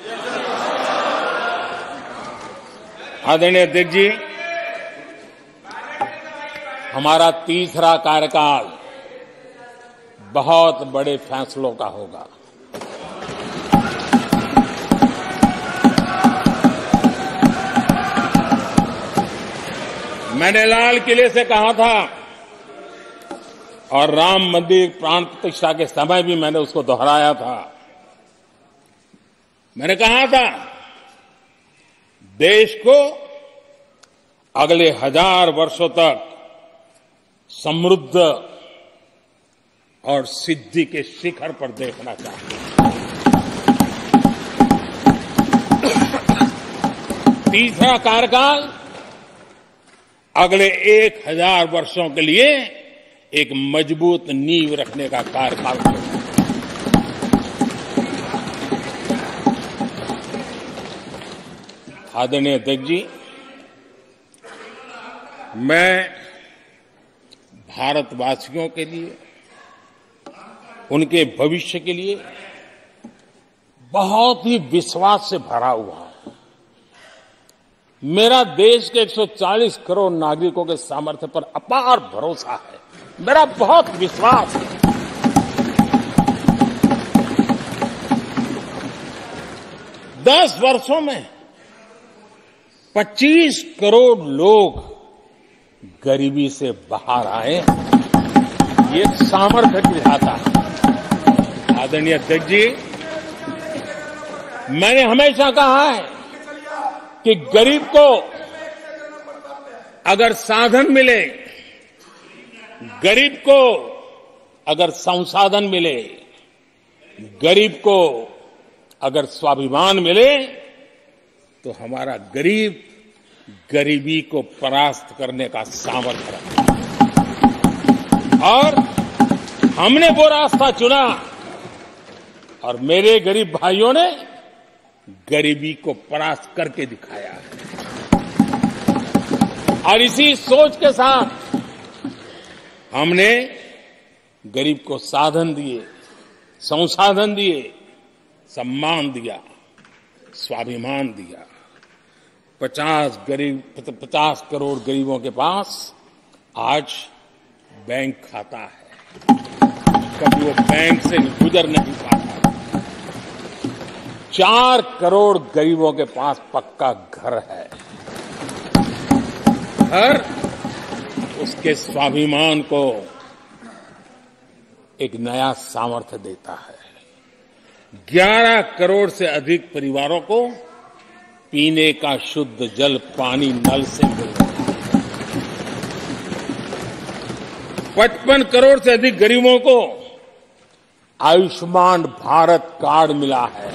आदरणीय अध्यक्ष जी, हमारा तीसरा कार्यकाल बहुत बड़े फैसलों का होगा। मैंने लाल किले से कहा था और राम मंदिर प्राण प्रतिष्ठा के समय भी मैंने उसको दोहराया था। मैंने कहा था देश को अगले 1000 वर्षों तक समृद्ध और सिद्धि के शिखर पर देखना चाहिए। तीसरा कार्यकाल अगले 1000 वर्षों के लिए एक मजबूत नींव रखने का कार्यकाल होगा। आदरणीय अध्यक्ष जी, मैं भारतवासियों के लिए, उनके भविष्य के लिए बहुत ही विश्वास से भरा हुआ है। मेरा देश के 140 करोड़ नागरिकों के सामर्थ्य पर अपार भरोसा है, मेरा बहुत विश्वास है। दस वर्षों में 25 करोड़ लोग गरीबी से बाहर आए, ये सामर्थ्य दिखाता है। आदरणीय अध्यक्ष जी, मैंने हमेशा कहा है कि गरीब को अगर साधन मिले, गरीब को अगर संसाधन मिले, गरीब को अगर स्वाभिमान मिले, तो हमारा गरीब गरीबी को परास्त करने का सामर्थ्य रखता है। और हमने वो रास्ता चुना और मेरे गरीब भाइयों ने गरीबी को परास्त करके दिखाया है। और इसी सोच के साथ हमने गरीब को साधन दिए, संसाधन दिए, सम्मान दिया, स्वाभिमान दिया। 50 करोड़ गरीबों के पास आज बैंक खाता है, कभी वो बैंक से गुजर नहीं पाता। 4 करोड़ गरीबों के पास पक्का घर है। घर उसके स्वाभिमान को एक नया सामर्थ्य देता है। 11 करोड़ से अधिक परिवारों को पीने का शुद्ध जल पानी नल से मिल रहा है। 55 करोड़ से अधिक गरीबों को आयुष्मान भारत कार्ड मिला है।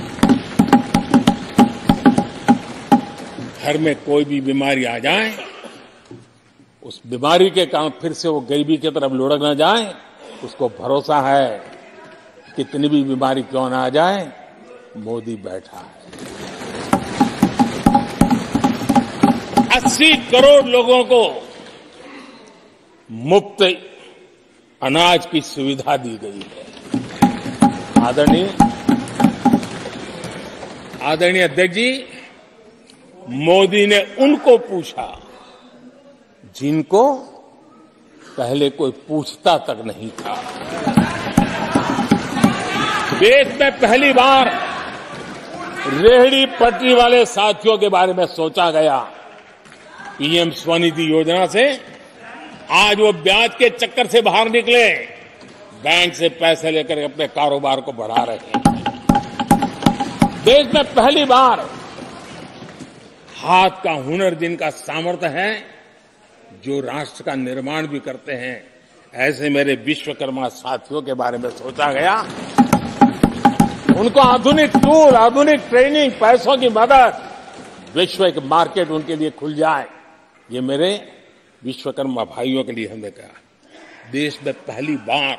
घर में कोई भी बीमारी आ जाए, उस बीमारी के कारण फिर से वो गरीबी की तरफ लुढ़क न जाए, उसको भरोसा है कितनी भी बीमारी क्यों ना आ जाए, मोदी बैठा है। 80 करोड़ लोगों को मुफ्त अनाज की सुविधा दी गई है। आदरणीय अध्यक्ष जी, मोदी ने उनको पूछा जिनको पहले कोई पूछता तक नहीं था। देश में पहली बार रेहड़ी पटरी वाले साथियों के बारे में सोचा गया। पीएम स्वनिधि योजना से आज वो ब्याज के चक्कर से बाहर निकले, बैंक से पैसे लेकर अपने कारोबार को बढ़ा रहे हैं। देश में पहली बार हाथ का हुनर जिनका सामर्थ्य है, जो राष्ट्र का निर्माण भी करते हैं, ऐसे मेरे विश्वकर्मा साथियों के बारे में सोचा गया। उनको आधुनिक टूल, आधुनिक ट्रेनिंग, पैसों की मदद, वैश्विक मार्केट उनके लिए खुल जाए, ये मेरे विश्वकर्मा भाइयों के लिए हमने कहा। देश में पहली बार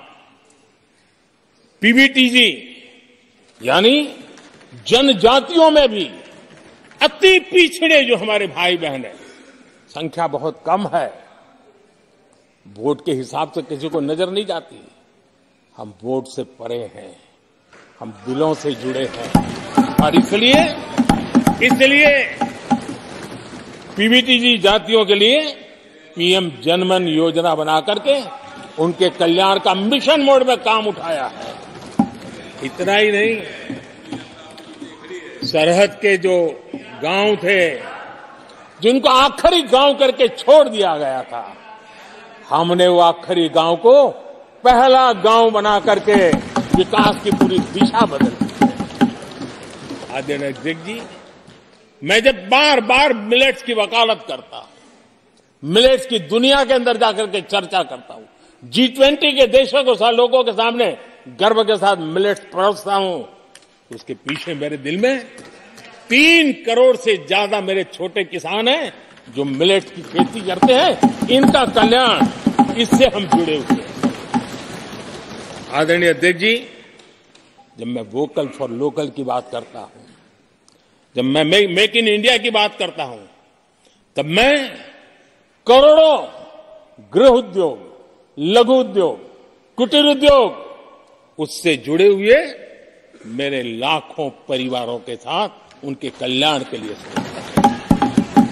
पीवीटीजी यानी जनजातियों में भी अति पिछड़े जो हमारे भाई बहन हैं, संख्या बहुत कम है, वोट के हिसाब से किसी को नजर नहीं जाती। हम वोट से परे हैं, हम दिलों से जुड़े हैं और इसलिए पीवीटीजी जातियों के लिए पीएम जनमन योजना बना करके उनके कल्याण का मिशन मोड में काम उठाया है। इतना ही नहीं, सरहद के जो गांव थे जिनको आखिरी गांव करके छोड़ दिया गया था, हमने वो आखिरी गांव को पहला गांव बना करके विकास की पूरी दिशा बदल दी। आदरणीय अध्यक्ष जी, मैं जब बार बार मिलेट्स की वकालत करता हूं, मिलेट्स की दुनिया के अंदर जाकर के चर्चा करता हूं, G20 के देशों को लोगों के सामने गर्व के साथ मिलेट्स परोसता हूं, उसके पीछे मेरे दिल में 3 करोड़ से ज्यादा मेरे छोटे किसान हैं जो मिलेट्स की खेती करते हैं। इनका कल्याण, इससे हम जुड़े हुए हैं। आदरणीय अध्यक्ष जी, जब मैं वोकल फॉर लोकल की बात करता हूं, जब मैं मेक इन इंडिया की बात करता हूं, तब मैं करोड़ों गृह उद्योग, लघु उद्योग, कुटीर उद्योग, उससे जुड़े हुए मेरे लाखों परिवारों के साथ उनके कल्याण के लिए सोचता हूं।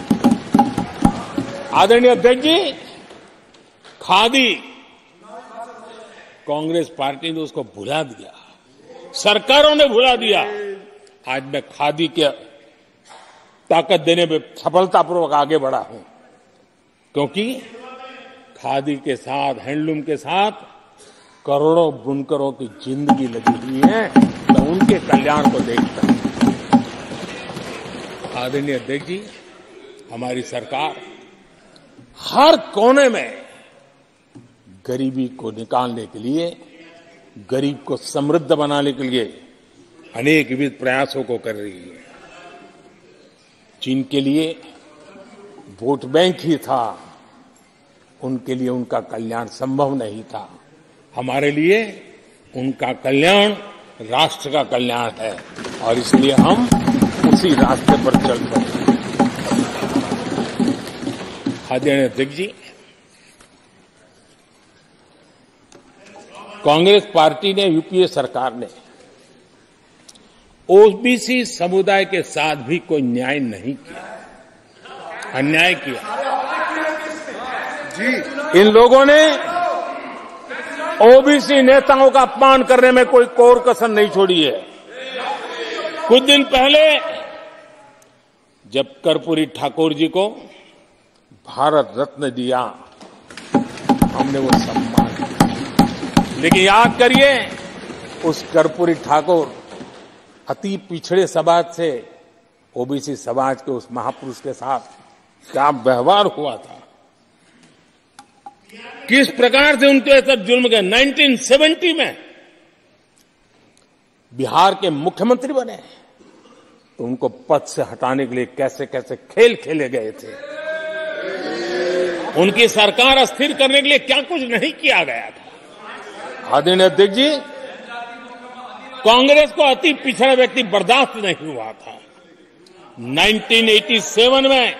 आदरणीय अध्यक्ष जी, खादी, कांग्रेस पार्टी ने उसको भुला दिया, सरकारों ने भुला दिया। आज मैं खादी के ताकत देने में सफलतापूर्वक आगे बढ़ा हूं, क्योंकि खादी के साथ, हैंडलूम के साथ करोड़ों बुनकरों की जिंदगी लगी हुई है। मैं उनके कल्याण को देखता हूं। आदरणीय अध्यक्ष जी, हमारी सरकार हर कोने में गरीबी को निकालने के लिए, गरीब को समृद्ध बनाने के लिए अनेक विविध प्रयासों को कर रही है। जिनके लिए वोट बैंक ही था, उनके लिए उनका कल्याण संभव नहीं था। हमारे लिए उनका कल्याण राष्ट्र का कल्याण है और इसलिए हम उसी रास्ते पर चल पड़े। आदरणीय अध्यक्ष जी, कांग्रेस पार्टी ने, यूपीए सरकार ने ओबीसी समुदाय के साथ भी कोई न्याय नहीं किया, अन्याय किया। इन लोगों ने ओबीसी नेताओं का अपमान करने में कोई कोर कसर नहीं छोड़ी है। कुछ दिन पहले जब कर्पूरी ठाकुर जी को भारत रत्न दिया, हमने वो सम्मान किया। लेकिन याद करिए, उस कर्पूरी ठाकुर अति पिछड़े समाज से ओबीसी समाज के उस महापुरुष के साथ क्या व्यवहार हुआ था, किस प्रकार से उनके साथ जुल्म किया। 1970 में बिहार के मुख्यमंत्री बने तो उनको पद से हटाने के लिए कैसे कैसे खेल खेले गए थे। उनकी सरकार अस्थिर करने के लिए क्या कुछ नहीं किया गया था। आदरणीय अध्यक्ष जी, कांग्रेस को अति पिछड़ा व्यक्ति बर्दाश्त नहीं हुआ था। 1987 में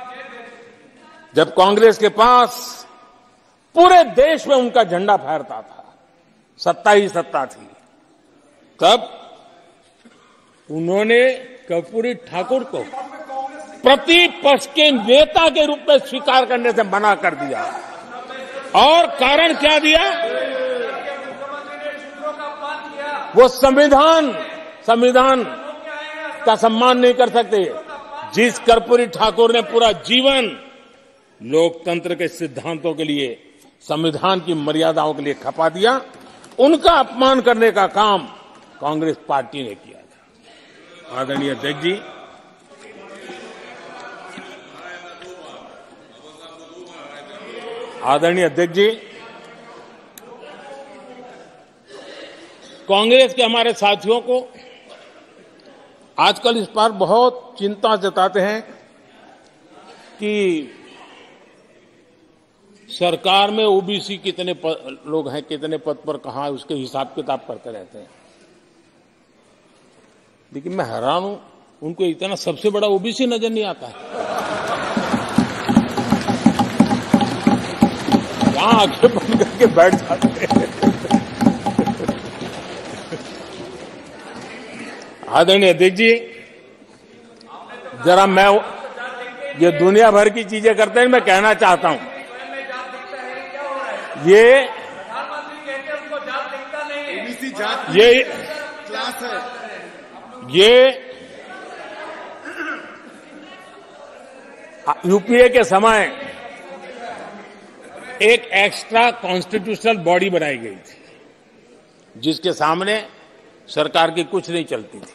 जब कांग्रेस के पास पूरे देश में उनका झंडा फहरता था, सत्ता ही सत्ता थी, तब उन्होंने कर्पूरी ठाकुर को प्रतिपक्ष के नेता के रूप में स्वीकार करने से मना कर दिया। और कारण क्या दिया? वो संविधान का सम्मान नहीं कर सकते। जिस कर्पूरी ठाकुर ने पूरा जीवन लोकतंत्र के सिद्धांतों के लिए, संविधान की मर्यादाओं के लिए खपा दिया, उनका अपमान करने का काम कांग्रेस पार्टी ने किया था। आदरणीय अध्यक्ष जी, कांग्रेस के हमारे साथियों को आजकल इस पर बहुत चिंता जताते हैं कि सरकार में ओबीसी कितने लोग हैं, कितने पद पर कहां है, उसके हिसाब किताब करते रहते हैं। लेकिन मैं हैरान हूं, उनको इतना सबसे बड़ा ओबीसी नजर नहीं आता है। यहां आंखें बंद करके बैठ जाते हैं। आदरणीय अध्यक्ष जी, जरा मैं ये दुनिया भर की चीजें करते हैं, मैं कहना चाहता हूं, ये क्लास है, ये यूपीए के समय एक एक्स्ट्रा कॉन्स्टिट्यूशनल बॉडी बनाई गई थी, जिसके सामने सरकार की कुछ नहीं चलती थी।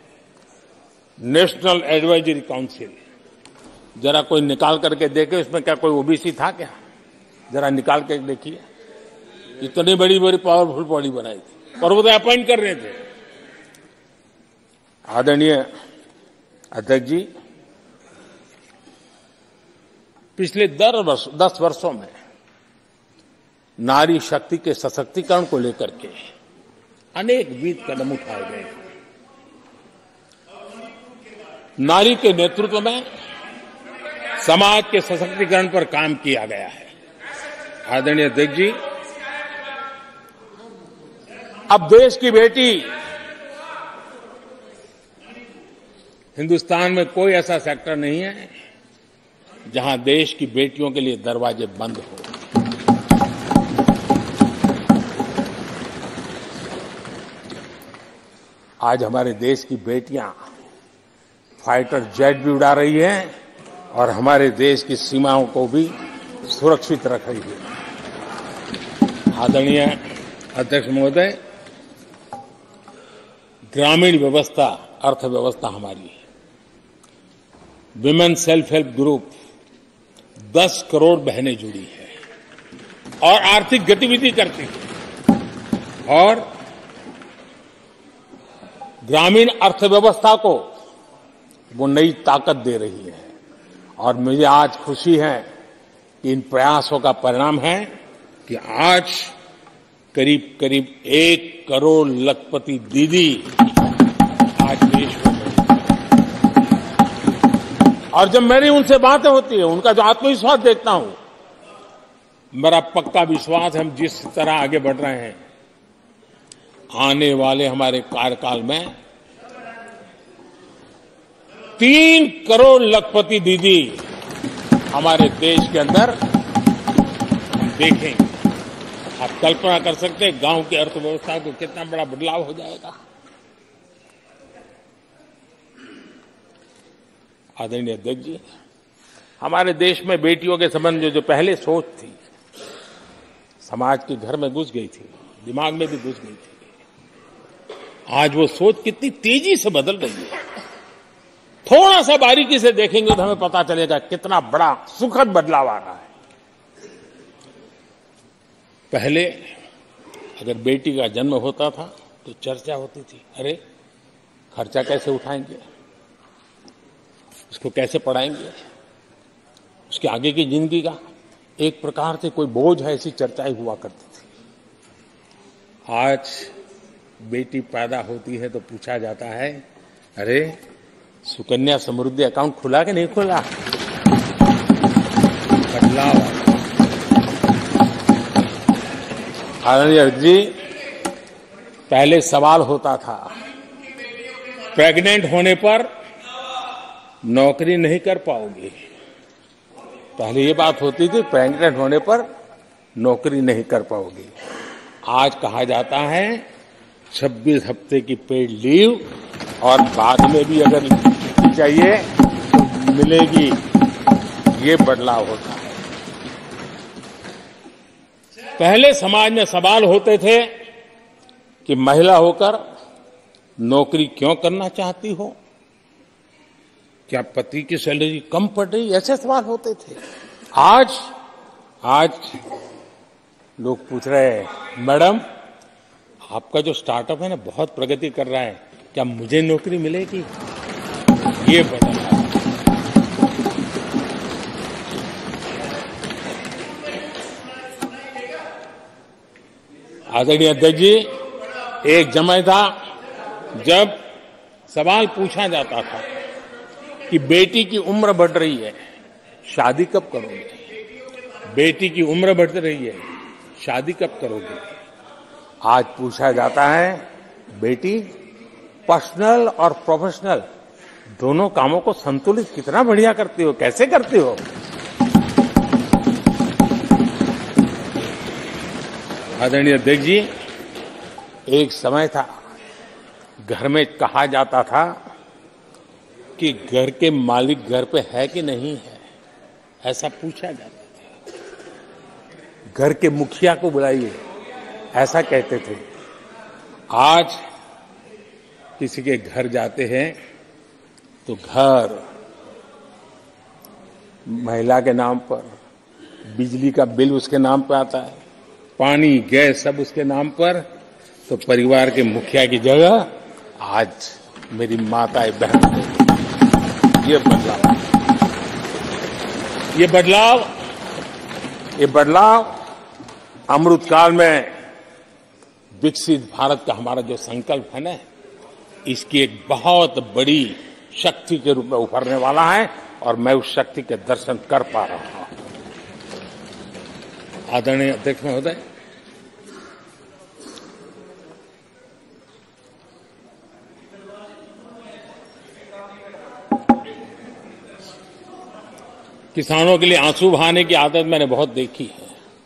नेशनल एडवाइजरी काउंसिल, जरा कोई निकाल करके देखे उसमें क्या कोई ओबीसी था क्या? जरा निकाल के देखिए। इतनी बड़ी बड़ी पावरफुल बॉडी बनाई थी और वो तो अपॉइंट कर रहे थे। आदरणीय अध्यक्ष जी, पिछले 10 वर्षों में नारी शक्ति के सशक्तिकरण को लेकर के अनेक विध कदम उठाए गए। नारी के नेतृत्व में समाज के सशक्तिकरण पर काम किया गया है। आदरणीय अध्यक्ष जी, अब देश की बेटी, हिंदुस्तान में कोई ऐसा सेक्टर नहीं है जहां देश की बेटियों के लिए दरवाजे बंद हो। आज हमारे देश की बेटियां फाइटर जेट भी उड़ा रही हैं और हमारे देश की सीमाओं को भी सुरक्षित रख रही है। आदरणीय अध्यक्ष महोदय, ग्रामीण व्यवस्था, अर्थव्यवस्था हमारी, women self help group 10 crore बहनें जुड़ी है और आर्थिक गतिविधि करती है और ग्रामीण अर्थव्यवस्था को वो नई ताकत दे रही है। और मुझे आज खुशी है कि इन प्रयासों का परिणाम है कि आज करीब करीब 1 करोड़ लखपति दीदी आज देश में है। और जब मेरी उनसे बातें होती है, उनका जो आत्मविश्वास देखता हूं, मेरा पक्का विश्वास है हम जिस तरह आगे बढ़ रहे हैं, आने वाले हमारे कार्यकाल में 3 करोड़ लखपति दीदी हमारे देश के अंदर देखेंगे। आप कल्पना कर सकते हैं गांव की अर्थव्यवस्था को कितना बड़ा बदलाव हो जाएगा। आदरणीय अध्यक्ष जी, हमारे देश में बेटियों के संबंध में जो पहले सोच थी, समाज के घर में घुस गई थी, दिमाग में भी घुस गई थी, आज वो सोच कितनी तेजी से बदल रही है। थोड़ा सा बारीकी से देखेंगे तो हमें पता चलेगा कितना बड़ा सुखद बदलाव आ रहा है। पहले अगर बेटी का जन्म होता था तो चर्चा होती थी, अरे खर्चा कैसे उठाएंगे, उसको कैसे पढ़ाएंगे, उसके आगे की जिंदगी का एक प्रकार से कोई बोझ है, ऐसी चर्चाएं हुआ करती थी। आज बेटी पैदा होती है तो पूछा जाता है, अरे सुकन्या समृद्धि अकाउंट खुला कि नहीं खुला? बदलाव। आदरणीय अध्यक्ष जी, पहले सवाल होता था प्रेग्नेंट होने पर नौकरी नहीं कर पाओगे। पहले ये बात होती थी प्रेग्नेंट होने पर नौकरी नहीं कर पाओगे। आज कहा जाता है 26 हफ्ते की पेड लीव और बाद में भी अगर चाहिए तो मिलेगी। ये बदलाव होता है। पहले समाज में सवाल होते थे कि महिला होकर नौकरी क्यों करना चाहती हो, क्या पति की सैलरी कम पड़ रही, ऐसे सवाल होते थे। आज लोग पूछ रहे हैं, मैडम आपका जो स्टार्टअप है ना बहुत प्रगति कर रहा है, क्या मुझे नौकरी मिलेगी? ये बदलाव। आदरणीय अध्यक्ष जी, एक समय था जब सवाल पूछा जाता था कि बेटी की उम्र बढ़ रही है, शादी कब करोगे? बेटी की उम्र बढ़ रही है, शादी कब करोगे? आज पूछा जाता है, बेटी पर्सनल और प्रोफेशनल दोनों कामों को संतुलित कितना बढ़िया करती हो, कैसे करती हो? आदरणीय अध्यक्ष जी, एक समय था घर में कहा जाता था कि घर के मालिक घर पे है कि नहीं है, ऐसा पूछा जाता था। घर के मुखिया को बुलाइए, ऐसा कहते थे। आज किसी के घर जाते हैं तो घर महिला के नाम पर, बिजली का बिल उसके नाम पर आता है, पानी गैस सब उसके नाम पर, तो परिवार के मुखिया की जगह आज मेरी माताएं बहन। ये बदलाव अमृतकाल में विकसित भारत का हमारा जो संकल्प है ना, इसकी एक बहुत बड़ी शक्ति के रूप में उभरने वाला है और मैं उस शक्ति के दर्शन कर पा रहा हूं। आदरणीय अध्यक्ष महोदय, किसानों के लिए आंसू बहाने की आदत मैंने बहुत देखी है।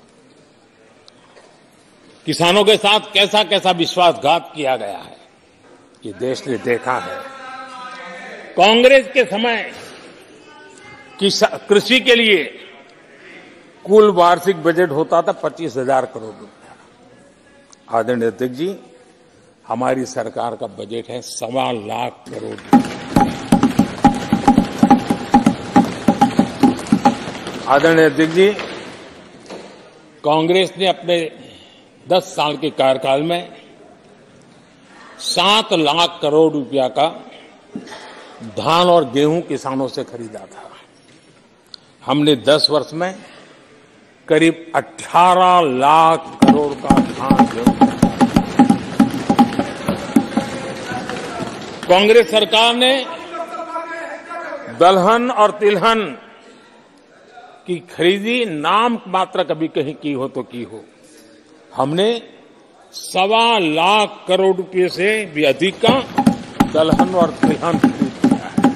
किसानों के साथ कैसा कैसा विश्वासघात किया गया है, ये देश ने देखा है। कांग्रेस के समय कृषि के लिए कुल वार्षिक बजट होता था 25,000 करोड़ रुपया। आदरणीय अध्यक्ष जी, हमारी सरकार का बजट है 1.25 लाख करोड़ रुपया। आदरणीय अध्यक्ष जी, कांग्रेस ने अपने 10 साल के कार्यकाल में 7 लाख करोड़ रुपया का धान और गेहूं किसानों से खरीदा था। हमने 10 वर्ष में करीब 18 लाख करोड़ का धान गेहूं। कांग्रेस सरकार ने दलहन और तिलहन की खरीदी नाम मात्र कभी कहीं की हो तो की हो। हमने 1.25 लाख करोड़ रुपए से भी अधिक का दलहन और तिलहन खरीद किया है।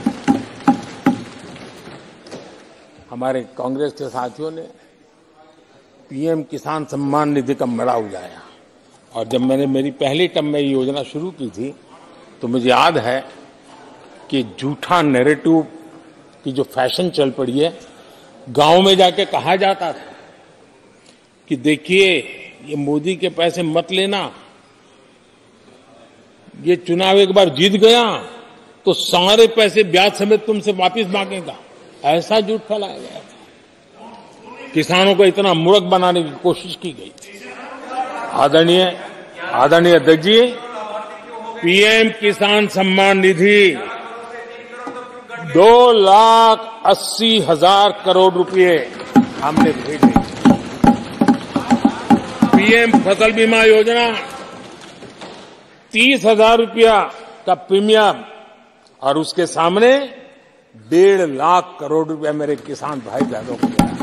हमारे कांग्रेस के साथियों ने पीएम किसान सम्मान निधि का मड़ा उड़ाया और जब मैंने मेरी पहली टर्म में ये योजना शुरू की थी तो मुझे याद है कि झूठा नैरेटिव की जो फैशन चल पड़ी है, गांव में जाके कहा जाता था कि देखिए ये मोदी के पैसे मत लेना, ये चुनाव एक बार जीत गया तो सारे पैसे ब्याज समेत तुमसे वापस मांगेगा, ऐसा झूठ फैलाया गया था। किसानों को इतना मूर्ख बनाने की कोशिश की गई थी। आदरणीय अध्यक्ष जी, पीएम किसान सम्मान निधि 2,80,000 करोड़ रुपए हमने भेजे। पीएम फसल बीमा योजना 30,000 रुपया का प्रीमियम और उसके सामने 1.5 लाख करोड़ रुपया मेरे किसान भाई बहनों को दिया।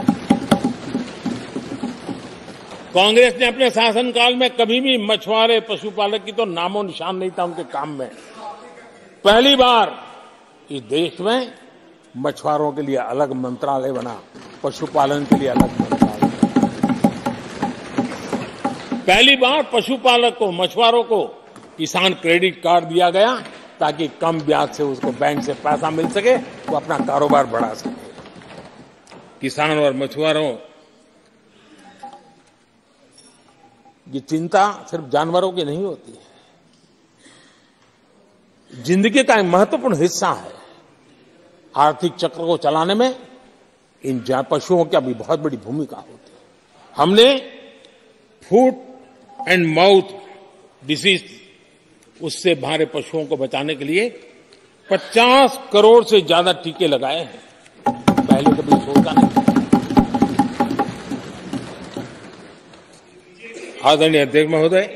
कांग्रेस ने अपने शासनकाल में कभी भी मछुआरे पशुपालक की तो नामो निशान नहीं था उनके काम में। पहली बार इस देश में मछुआरों के लिए अलग मंत्रालय बना, पशुपालन के लिए अलग मंत्रालय। पहली बार पशुपालक को, मछुआरों को किसान क्रेडिट कार्ड दिया गया ताकि कम ब्याज से उसको बैंक से पैसा मिल सके, वो अपना कारोबार बढ़ा सके। किसान और मछुआरों की चिंता सिर्फ जानवरों की नहीं होती है, जिंदगी का एक महत्वपूर्ण हिस्सा है। आर्थिक चक्र को चलाने में इन पशुओं की भी बहुत बड़ी भूमिका होती है। हमने फुट एंड माउथ डिसीज, उससे हमारे पशुओं को बचाने के लिए 50 करोड़ से ज्यादा टीके लगाए हैं। पहले कभी सोचा नहीं। आदरणीय अध्यक्ष महोदय,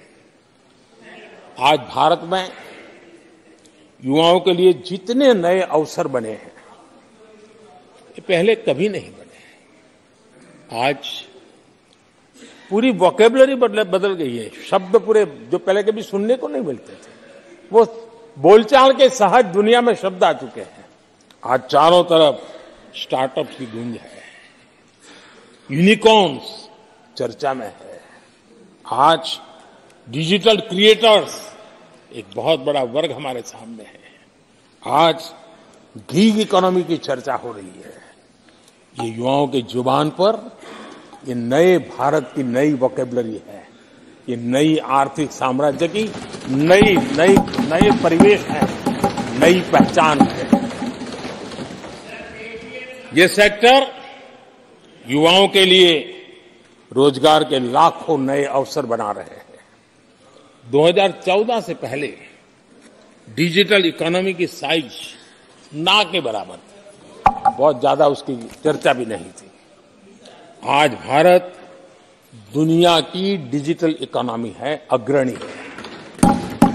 आज भारत में युवाओं के लिए जितने नए अवसर बने हैं, ये पहले कभी नहीं बने। आज पूरी वोकेबुलरी बदल गई है। शब्द पूरे जो पहले कभी सुनने को नहीं मिलते थे, वो बोलचाल के सहज दुनिया में शब्द आ चुके हैं। आज चारों तरफ स्टार्टअप की गूंज है, यूनिकॉर्न्स चर्चा में है। आज डिजिटल क्रिएटर्स एक बहुत बड़ा वर्ग हमारे सामने है। आज गिग इकोनॉमी की चर्चा हो रही है। ये युवाओं के जुबान पर ये नए भारत की नई वोकेबुलरी है, ये नई आर्थिक साम्राज्य की नई परिवेश है, नई पहचान है। ये सेक्टर युवाओं के लिए रोजगार के लाखों नए अवसर बना रहे हैं। 2014 से पहले डिजिटल इकोनॉमी की साइज ना के बराबर थी, बहुत ज्यादा उसकी चर्चा भी नहीं थी। आज भारत दुनिया की डिजिटल इकोनॉमी है, अग्रणी है।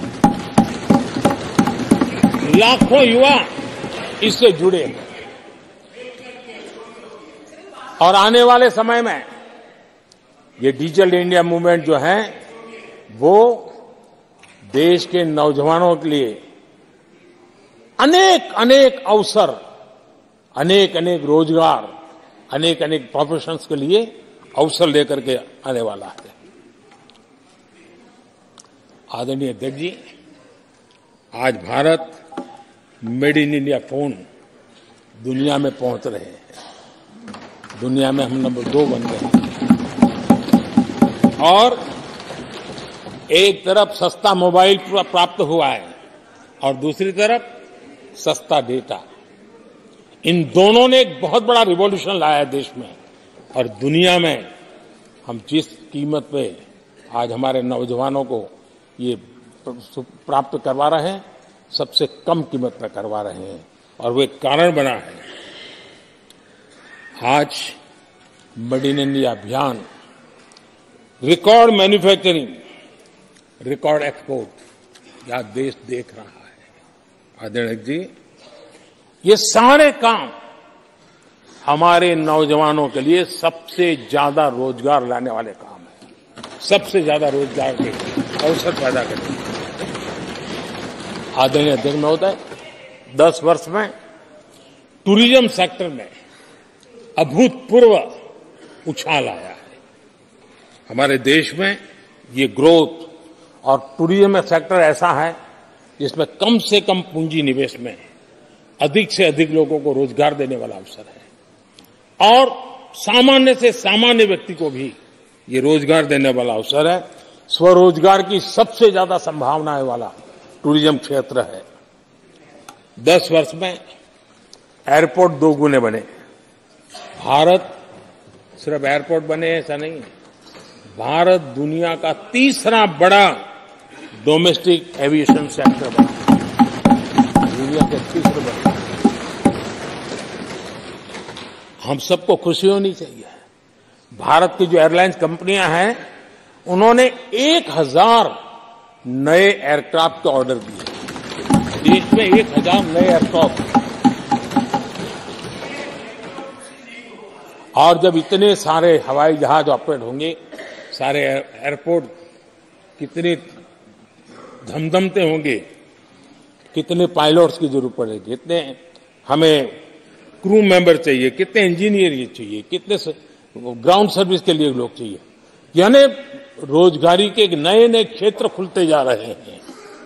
लाखों युवा इससे जुड़े हैं और आने वाले समय में ये डिजिटल इंडिया मूवमेंट जो है वो देश के नौजवानों के लिए अनेक अनेक अवसर, अनेक अनेक रोजगार, अनेक अनेक प्रोफेशंस के लिए अवसर लेकर के आने वाला है। आदरणीय अध्यक्ष जी, आज Bharat made in India phone दुनिया में पहुंच रहे हैं। दुनिया में हम नंबर 2 बन गए हैं। और एक तरफ सस्ता मोबाइल प्राप्त हुआ है और दूसरी तरफ सस्ता डेटा। इन दोनों ने एक बहुत बड़ा रिवॉल्यूशन लाया है देश में और दुनिया में। हम जिस कीमत पे आज हमारे नौजवानों को ये प्राप्त करवा रहे हैं, सबसे कम कीमत पे करवा रहे हैं और वो एक कारण बना है। आज मेड इन इंडिया अभियान, रिकॉर्ड मैन्युफैक्चरिंग, रिकॉर्ड एक्सपोर्ट, यह देश देख रहा है। आदरणीय जी, ये सारे काम हमारे नौजवानों के लिए सबसे ज्यादा रोजगार लाने वाले काम हैं, सबसे ज्यादा रोजगार के अवसर पैदा करेंगे। आदरणीय अध्यक्ष महोदय, 10 वर्ष में टूरिज्म सेक्टर में अभूतपूर्व उछाल आया है। हमारे देश में ये ग्रोथ और टूरिज्म सेक्टर ऐसा है जिसमें कम से कम पूंजी निवेश में अधिक से अधिक लोगों को रोजगार देने वाला अवसर है और सामान्य से सामान्य व्यक्ति को भी ये रोजगार देने वाला अवसर है। स्वरोजगार की सबसे ज्यादा संभावनाएं वाला टूरिज्म क्षेत्र है। 10 वर्ष में एयरपोर्ट 2 गुने बने। भारत सिर्फ एयरपोर्ट बने ऐसा नहीं है, भारत दुनिया का तीसरा बड़ा डोमेस्टिक एविएशन सेक्टर बना, दुनिया के तीसरे बड़े। हम सबको खुशी होनी चाहिए। भारत की जो एयरलाइंस कंपनियां हैं, उन्होंने 1000 नए एयरक्राफ्ट के ऑर्डर दिए। देश में 1000 नए एयरक्राफ्ट, और जब इतने सारे हवाई जहाज ऑपरेट होंगे, सारे एयरपोर्ट कितने धमधमते होंगे, कितने पायलट्स की जरूरत पड़ेगी, कितने हमें क्रू मेंबर चाहिए, कितने इंजीनियर चाहिए, कितने ग्राउंड सर्विस के लिए लोग चाहिए। यानी रोजगारी के नए नए क्षेत्र खुलते जा रहे हैं।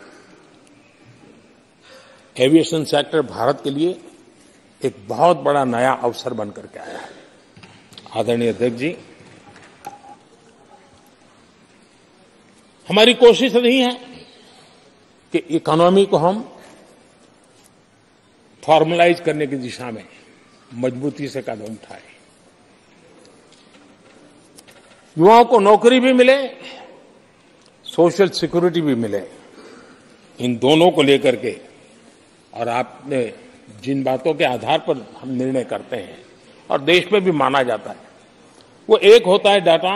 एविएशन सेक्टर भारत के लिए एक बहुत बड़ा नया अवसर बनकर के आया है। आदरणीय अध्यक्ष जी, हमारी कोशिश नहीं है कि इकोनॉमी को हम फॉर्मलाइज करने की दिशा में मजबूती से कदम उठाए, युवाओं को नौकरी भी मिले, सोशल सिक्योरिटी भी मिले। इन दोनों को लेकर के, और आपने जिन बातों के आधार पर हम निर्णय करते हैं और देश में भी माना जाता है, वो एक होता है डाटा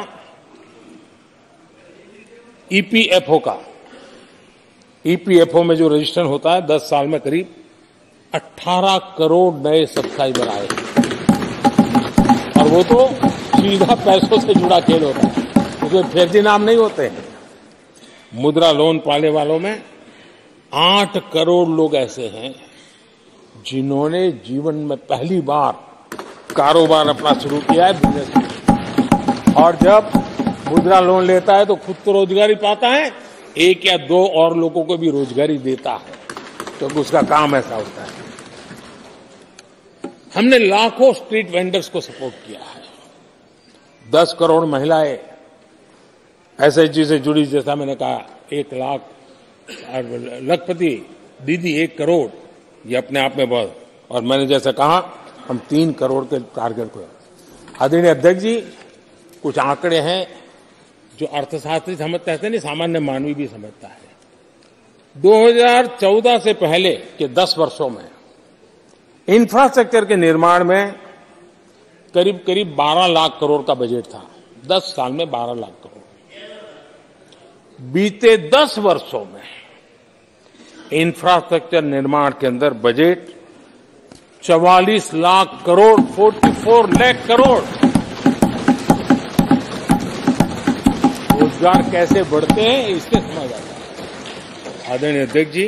ईपीएफओ का। ईपीएफओ में जो रजिस्ट्रेशन होता है, 10 साल में करीब 18 करोड़ नए सब्सक्राइबर आए, और वो तो सीधा पैसों से जुड़ा खेल होता है, उसमें फर्जी नाम नहीं होते हैं। मुद्रा लोन पाने वालों में 8 करोड़ लोग ऐसे हैं जिन्होंने जीवन में पहली बार कारोबार अपना शुरू किया है, बिजनेस। और जब मुद्रा लोन लेता है तो खुद तो रोजगारी पाता है, 1 या 2 और लोगों को भी रोजगारी देता है, तो उसका काम ऐसा होता है। हमने लाखों स्ट्रीट वेंडर्स को सपोर्ट किया है। 10 करोड़ महिलाएं एसएचजी से जुड़ी, जैसा मैंने कहा 1 लाख, लखपति दीदी 1 करोड़, ये अपने आप में बहुत। और मैंने जैसा कहा, हम 3 करोड़ के टारगेट को। आदरणीय अध्यक्ष जी, कुछ आंकड़े हैं जो अर्थशास्त्री समझते हैं, नहीं सामान्य मानवी भी समझता है। 2014 से पहले के 10 वर्षों में इंफ्रास्ट्रक्चर के निर्माण में करीब करीब 12 लाख करोड़ का बजट था। 10 साल में 12 लाख करोड़। बीते 10 वर्षों में इंफ्रास्ट्रक्चर निर्माण के अंदर बजट 44 लाख करोड़, 44 लाख करोड़। रोजगार कैसे बढ़ते हैं इससे समझ आता है। आदरणीय अध्यक्ष जी,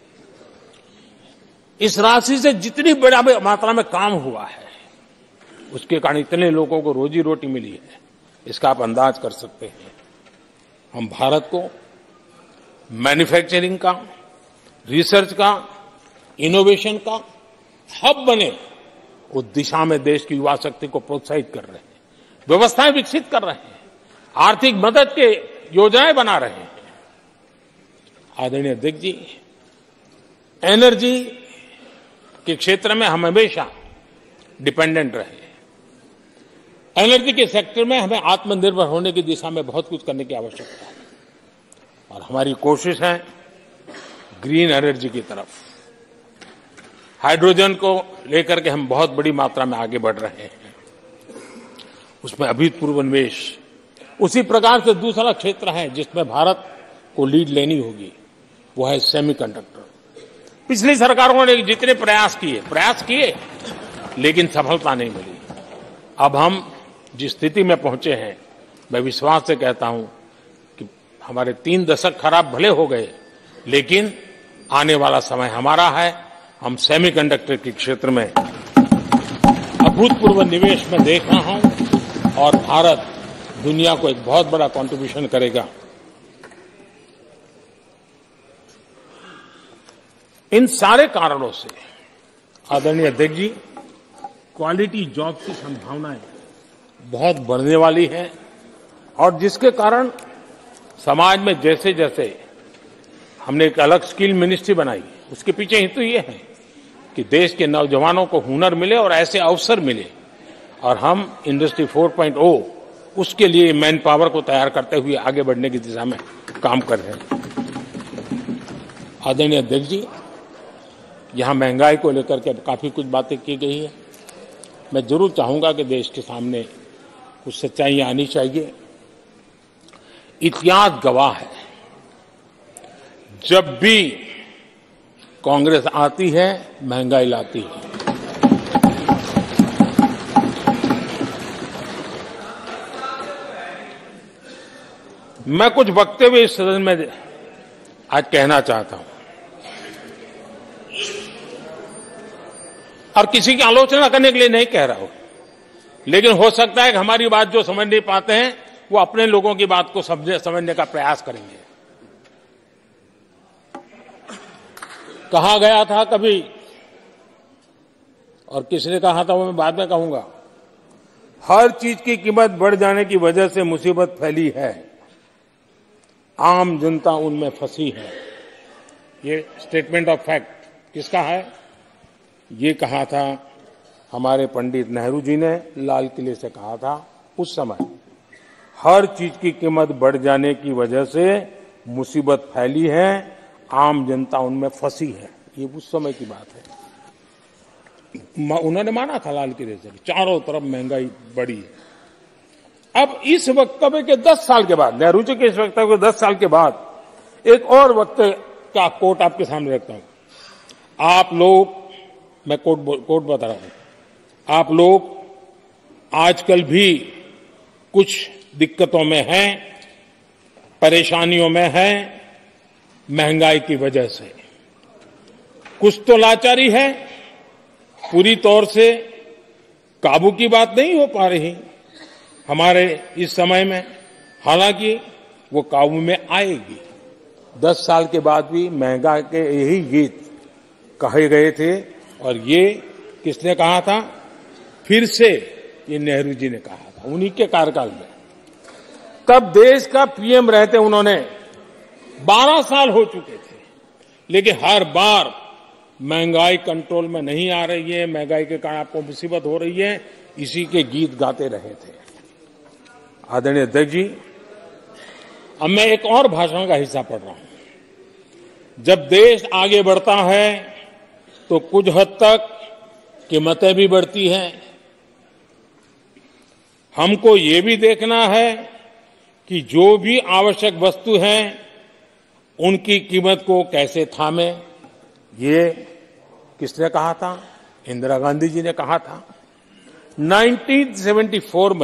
इस राशि से जितनी बड़ा मात्रा में काम हुआ है, उसके कारण इतने लोगों को रोजी रोटी मिली है, इसका आप अंदाज कर सकते हैं। हम भारत को मैन्युफैक्चरिंग का, रिसर्च का, इनोवेशन का हब बने, उस दिशा में देश की युवा शक्ति को प्रोत्साहित कर रहे हैं, व्यवस्थाएं विकसित कर रहे हैं, आर्थिक मदद के योजनाएं बना रहे हैं। आदरणीय अध्यक्ष जी, एनर्जी के क्षेत्र में हम हमेशा डिपेंडेंट रहे। एनर्जी के सेक्टर में हमें आत्मनिर्भर होने की दिशा में बहुत कुछ करने की आवश्यकता है, और हमारी कोशिश है ग्रीन एनर्जी की तरफ। हाइड्रोजन को लेकर के हम बहुत बड़ी मात्रा में आगे बढ़ रहे हैं, उसमें अभूतपूर्व निवेश। उसी प्रकार से दूसरा क्षेत्र है जिसमें भारत को लीड लेनी होगी, वो है सेमीकंडक्टर। पिछली सरकारों ने जितने प्रयास किए लेकिन सफलता नहीं मिली। अब हम जिस स्थिति में पहुंचे हैं, मैं विश्वास से कहता हूं कि हमारे 3 दशक खराब भले हो गए, लेकिन आने वाला समय हमारा है। हम सेमीकंडक्टर के क्षेत्र में अभूतपूर्व निवेश में देख रहा हूं, और भारत दुनिया को एक बहुत बड़ा कंट्रीब्यूशन करेगा। इन सारे कारणों से आदरणीय अध्यक्ष जी, क्वालिटी जॉब की संभावनाएं बहुत बढ़ने वाली है, और जिसके कारण समाज में जैसे जैसे हमने एक अलग स्किल मिनिस्ट्री बनाई, उसके पीछे हेतु ये है कि देश के नौजवानों को हुनर मिले और ऐसे अवसर मिले, और हम इंडस्ट्री 4.0 उसके लिए मैन पावर को तैयार करते हुए आगे बढ़ने की दिशा में काम कर रहे हैं। आदरणीय अध्यक्ष जी, यहां महंगाई को लेकर के काफी कुछ बातें की गई है। मैं जरूर चाहूंगा कि देश के सामने कुछ सच्चाइयां आनी चाहिए। इतिहास गवाह है जब भी कांग्रेस आती है महंगाई लाती है। मैं कुछ वक्तव्य इस सदन में आज कहना चाहता हूं और किसी की आलोचना करने के लिए नहीं कह रहा हूं, लेकिन हो सकता है कि हमारी बात जो समझ नहीं पाते हैं वो अपने लोगों की बात को समझने का प्रयास करेंगे। कहा गया था कभी, और किसने कहा था वो मैं बाद में कहूंगा, हर चीज की कीमत बढ़ जाने की वजह से मुसीबत फैली है, आम जनता उनमें फंसी है। ये स्टेटमेंट ऑफ फैक्ट किसका है? ये कहा था हमारे पंडित नेहरू जी ने, लाल किले से कहा था उस समय। हर चीज की कीमत बढ़ जाने की वजह से मुसीबत फैली है, आम जनता उनमें फंसी है। ये उस समय की बात है। उन्होंने माना था लाल किले से, चारों तरफ महंगाई बढ़ी है। अब इस वक्तव्य के 10 साल के बाद, नेहरू जी के इस वक्तव्य के 10 साल के बाद एक और वक्तव्य का कोट आपके सामने रखता हूं। आप लोग, मैं कोट बता रहा हूं, आप लोग आजकल भी कुछ दिक्कतों में हैं, परेशानियों में हैं, महंगाई की वजह से। कुछ तो लाचारी है, पूरी तौर से काबू की बात नहीं हो पा रही हमारे इस समय में, हालांकि वो काबू में आएगी। 10 साल के बाद भी महंगाई के यही गीत कहे गए थे, और ये किसने कहा था? फिर से ये नेहरू जी ने कहा था, उन्हीं के कार्यकाल में। तब देश का पीएम रहते उन्होंने 12 साल हो चुके थे, लेकिन हर बार महंगाई कंट्रोल में नहीं आ रही है, महंगाई के कारण आपको मुसीबत हो रही है, इसी के गीत गाते रहे थे। आदरणीय अध्यक्ष जी, अब मैं एक और भाषण का हिस्सा पढ़ रहा हूं। जब देश आगे बढ़ता है तो कुछ हद तक कीमतें भी बढ़ती हैं। हमको ये भी देखना है कि जो भी आवश्यक वस्तु हैं उनकी कीमत को कैसे थामे। ये किसने कहा था? इंदिरा गांधी जी ने कहा था। 1974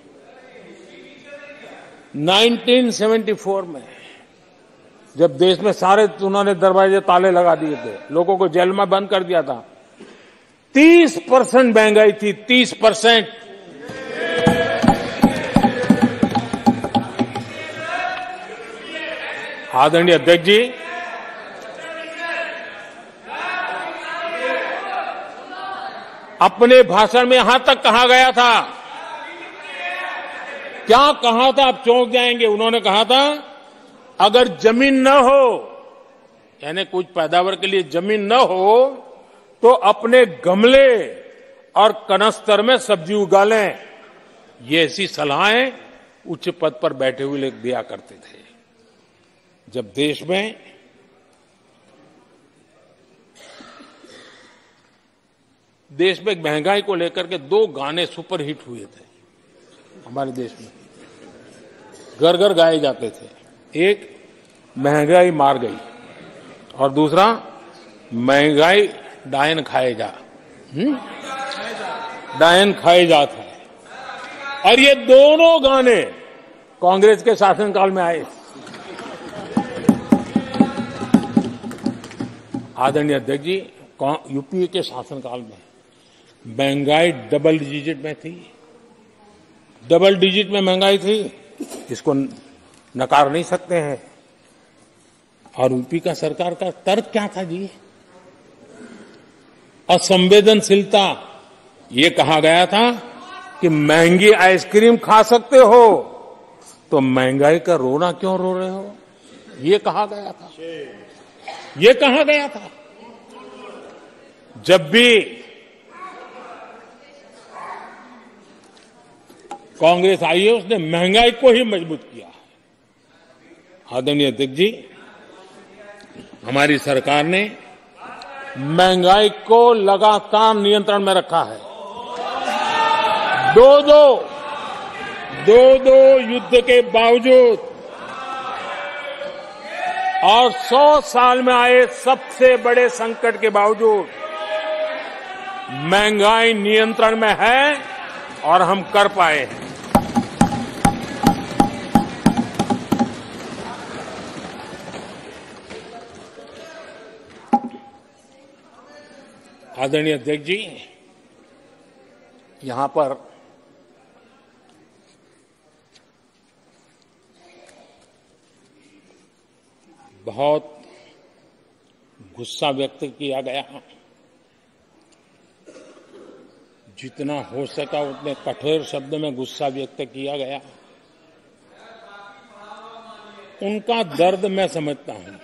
में जब देश में सारे उन्होंने दरवाजे ताले लगा दिए थे, लोगों को जेल में बंद कर दिया था, 30% महंगाई थी, 30%। आदरणीय अध्यक्ष जी, अपने भाषण में यहां तक कहा गया था, क्या कहा था? आप चौंक जाएंगे। उन्होंने कहा था अगर जमीन न हो, यानी कुछ पैदावार के लिए जमीन न हो, तो अपने गमले और कनस्तर में सब्जी उगा लें। ये ऐसी सलाहें उच्च पद पर बैठे हुए लोग दिया करते थे। जब देश में महंगाई को लेकर के 2 गाने सुपर हिट हुए थे हमारे देश में, घर घर गाए जाते थे। एक महंगाई मार गई और दूसरा महंगाई डायन खाए जा, डायन खाए जात है। और ये दोनों गाने कांग्रेस के शासनकाल में आए। आदरणीय अध्यक्ष जी, यूपीए के शासनकाल में महंगाई डबल डिजिट में थी, डबल डिजिट में महंगाई थी, इसको नकार नहीं सकते हैं। और यूपी का सरकार का तर्क क्या था जी? असंवेदनशीलता। ये कहा गया था कि महंगी आइसक्रीम खा सकते हो तो महंगाई का रोना क्यों रो रहे हो, ये कहा गया था। ये कहा गया था। जब भी कांग्रेस आई है उसने महंगाई को ही मजबूत किया। आदरणीय अध्यक्ष जी, हमारी सरकार ने महंगाई को लगातार नियंत्रण में रखा है। दो युद्ध के बावजूद और 100 साल में आए सबसे बड़े संकट के बावजूद महंगाई नियंत्रण में है और हम कर पाए हैं। आदरणीय अध्यक्ष जी, यहां पर बहुत गुस्सा व्यक्त किया गया। जितना हो सका उतने कठोर शब्द में गुस्सा व्यक्त किया गया। उनका दर्द मैं समझता हूं,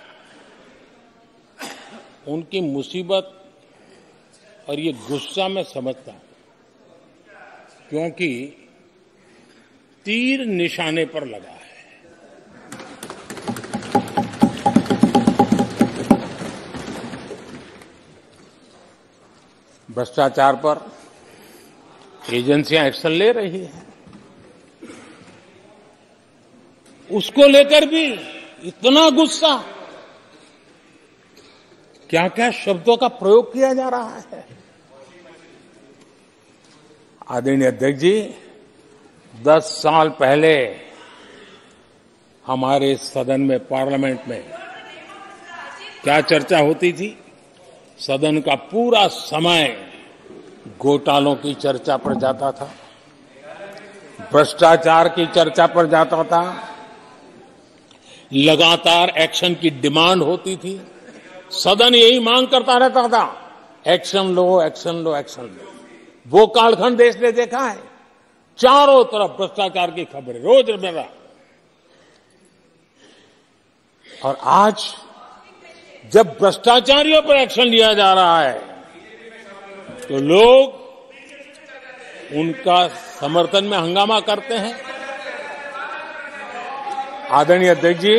उनकी मुसीबत और ये गुस्सा मैं समझता हूं, क्योंकि तीर निशाने पर लगा है। भ्रष्टाचार पर एजेंसियां एक्शन ले रही हैं, उसको लेकर भी इतना गुस्सा, क्या क्या शब्दों का प्रयोग किया जा रहा है। आदरणीय अध्यक्ष जी, 10 साल पहले हमारे सदन में, पार्लियामेंट में क्या चर्चा होती थी? सदन का पूरा समय घोटालों की चर्चा पर जाता था, भ्रष्टाचार की चर्चा पर जाता था, लगातार एक्शन की डिमांड होती थी। सदन यही मांग करता रहता था, एक्शन लो, एक्शन लो, एक्शन लो। वो कालखंड देश ने देखा है, चारों तरफ भ्रष्टाचार की खबरें रोजमर्रा। और आज जब भ्रष्टाचारियों पर एक्शन लिया जा रहा है तो लोग उनका समर्थन में हंगामा करते हैं। आदरणीय अध्यक्ष जी,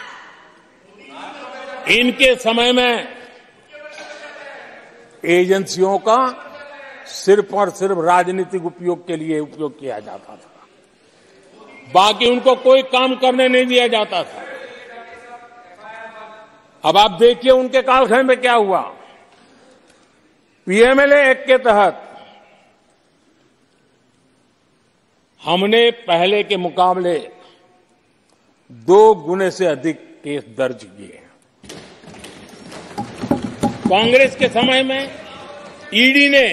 इनके समय में एजेंसियों का सिर्फ और सिर्फ राजनीतिक उपयोग के लिए उपयोग किया जाता था, बाकी उनको कोई काम करने नहीं दिया जाता था। अब आप देखिए उनके कालखंड में क्या हुआ। पीएमएलए एक्ट के तहत हमने पहले के मुकाबले 2 गुने से अधिक केस दर्ज किए। कांग्रेस के समय में ईडी ने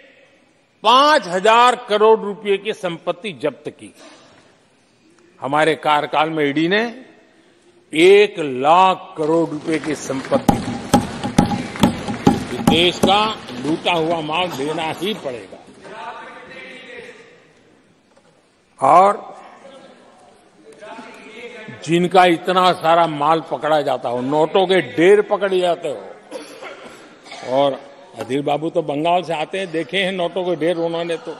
5,000 करोड़ रुपए की संपत्ति जब्त की। हमारे कार्यकाल में ईडी ने 1 लाख करोड़ रुपए की संपत्ति। देश का लूटा हुआ माल देना ही पड़ेगा। और जिनका इतना सारा माल पकड़ा जाता हो, नोटों के ढेर पकड़े जाते हो। और अधीर बाबू तो बंगाल से आते हैं, देखे हैं नोटों के ढेर उन्होंने। तो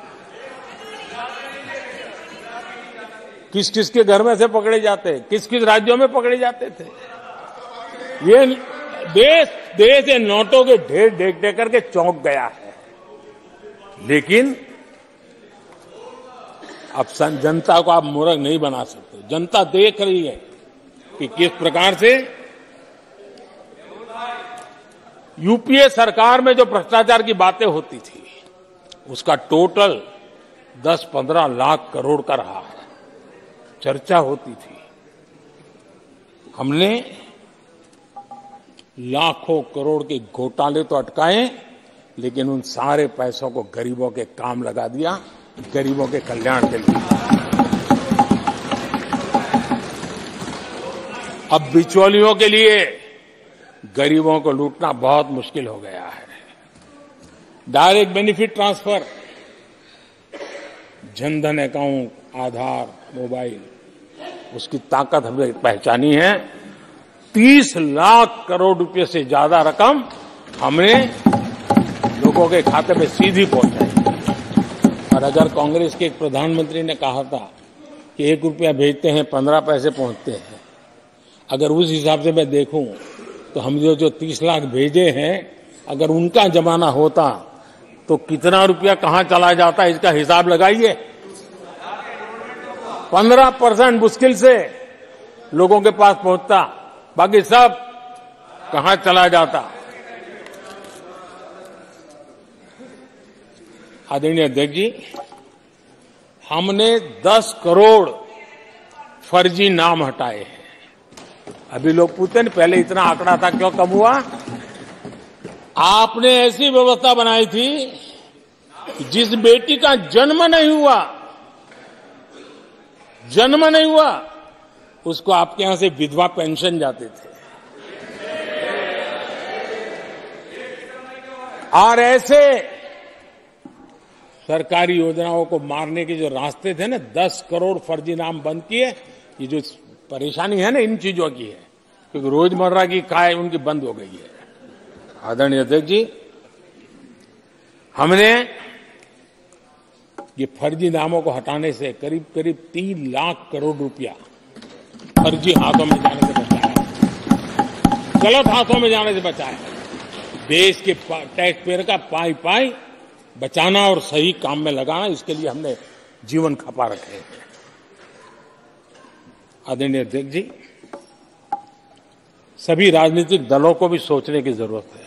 किस किस के घर में से पकड़े जाते, किस किस राज्यों में पकड़े जाते थे। ये देश ये नोटों के ढेर देख देख करके चौंक गया है। लेकिन अब जनता को आप मूर्ख नहीं बना सकते। जनता देख रही है कि किस प्रकार से यूपीए सरकार में जो भ्रष्टाचार की बातें होती थी, उसका टोटल 10-15 लाख करोड़ का रहा है। चर्चा होती थी। हमने लाखों करोड़ के घोटाले तो अटकाए, लेकिन उन सारे पैसों को गरीबों के काम लगा दिया, गरीबों के कल्याण के लिए। अब बिचौलियों के लिए गरीबों को लूटना बहुत मुश्किल हो गया है। Direct benefit transfer, Jan Dhan account, Aadhaar, mobile, उसकी ताकत हमने पहचानी है। 30 लाख करोड़ रुपए से ज्यादा रकम हमने लोगों के खाते में सीधी पहुंचाई। और अगर कांग्रेस के एक प्रधानमंत्री ने कहा था कि 1 रुपया भेजते हैं 15 पैसे पहुंचते हैं, अगर उस हिसाब से मैं देखूं तो हम जो 30 लाख भेजे हैं, अगर उनका जमाना होता तो कितना रुपया कहां चला जाता, इसका हिसाब लगाइए। 15% मुश्किल से लोगों के पास पहुंचता। बाकी सब कहां चला जाता। आदरणीय अध्यक्ष जी, हमने 10 करोड़ फर्जी नाम हटाए हैं। अभी लोग पूछते हैं पहले इतना आंकड़ा था, क्यों कम हुआ? आपने ऐसी व्यवस्था बनाई थी कि जिस बेटी का जन्म नहीं हुआ उसको आपके यहां से विधवा पेंशन जाते थे। और ऐसे सरकारी योजनाओं को मारने के जो रास्ते थे ना, 10 करोड़ फर्जी नाम बंद किए। ये जो परेशानी है ना इन चीजों की है, क्योंकि रोजमर्रा की काय उनकी बंद हो गई है। आदरणीय अध्यक्ष जी, हमने ये फर्जी नामों को हटाने से करीब करीब 3 लाख करोड़ रुपया फर्जी हाथों में जाने से बचाया, गलत हाथों में जाने से बचाया। देश के टैक्स पेयर का पाई बचाना और सही काम में लगाना, इसके लिए हमने जीवन खपा रखे हैं। आदरणीय अध्यक्ष जी, सभी राजनीतिक दलों को भी सोचने की जरूरत है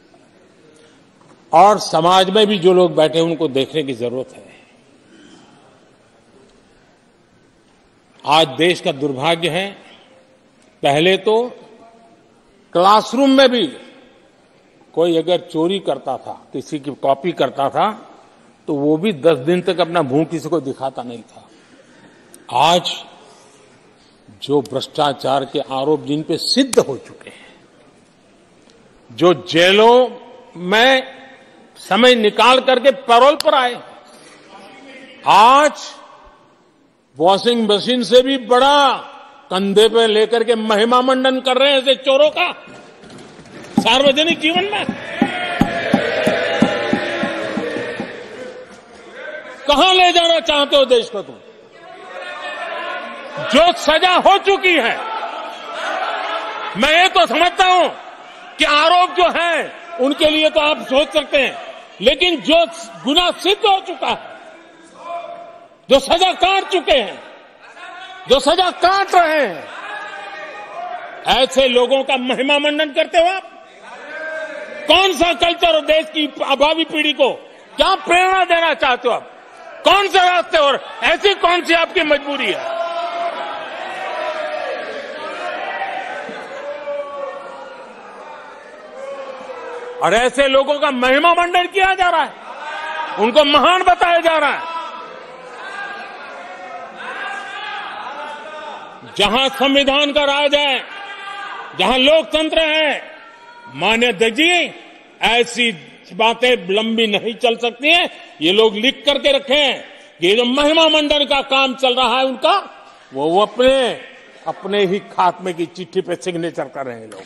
और समाज में भी जो लोग बैठे हैं उनको देखने की जरूरत है। आज देश का दुर्भाग्य है, पहले तो क्लासरूम में भी कोई अगर चोरी करता था, किसी की कॉपी करता था, तो वो भी 10 दिन तक अपना मुंह किसी को दिखाता नहीं था। आज जो भ्रष्टाचार के आरोप जिन पे सिद्ध हो चुके हैं, जो जेलों में समय निकाल करके पैरोल पर आए, आज वॉशिंग मशीन से भी बड़ा कंधे पे लेकर के महिमा मंडन कर रहे हैं ऐसे चोरों का सार्वजनिक जीवन में। कहां ले जाना चाहते हो देश को तुम? जो सजा हो चुकी है, मैं ये तो समझता हूं कि आरोप जो है उनके लिए तो आप सोच सकते हैं, लेकिन जो गुनाह सिद्ध हो चुका है, जो सजा काट चुके हैं, जो सजा काट रहे हैं, ऐसे लोगों का महिमा मंडन करते हो आप? कौन सा कल्चर और देश की अभावी पीढ़ी को क्या प्रेरणा देना चाहते हो आप? कौन से रास्ते और ऐसी कौन सी आपकी मजबूरी है? और ऐसे लोगों का महिमा मंडन किया जा रहा है, उनको महान बताया जा रहा है। जहां संविधान का राज है, जहां लोकतंत्र है, माननीय अध्यक्ष जी, ऐसी बातें लंबी नहीं चल सकती हैं। ये लोग लिख करके रखें, ये जो महिमा मंडन का काम चल रहा है उनका, वो अपने ही खात्मे की चिट्ठी पे सिग्नेचर कर रहे हैं लोग।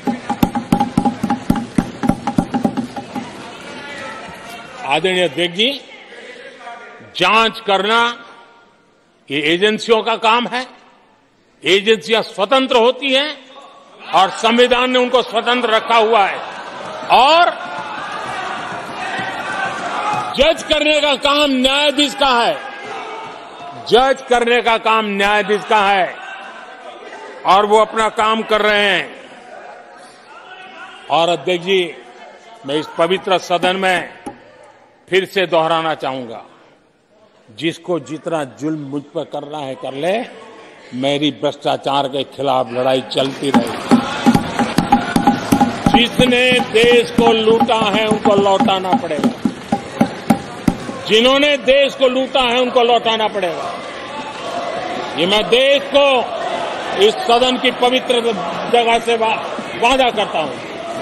आदरणीय अध्यक्ष जी, जांच करना ये एजेंसियों का काम है। एजेंसियां स्वतंत्र होती हैं और संविधान ने उनको स्वतंत्र रखा हुआ है, और जज करने का काम न्यायाधीश का है। जज करने का काम न्यायाधीश का है और वो अपना काम कर रहे हैं। और अध्यक्ष जी, मैं इस पवित्र सदन में फिर से दोहराना चाहूंगा, जिसको जितना जुल्म मुझ पर करना है कर ले, मेरी भ्रष्टाचार के खिलाफ लड़ाई चलती रहेगी। जिसने देश को लूटा है उनको लौटाना पड़ेगा, जिन्होंने देश को लूटा है उनको लौटाना पड़ेगा। ये मैं देश को इस सदन की पवित्र जगह से वादा करता हूं।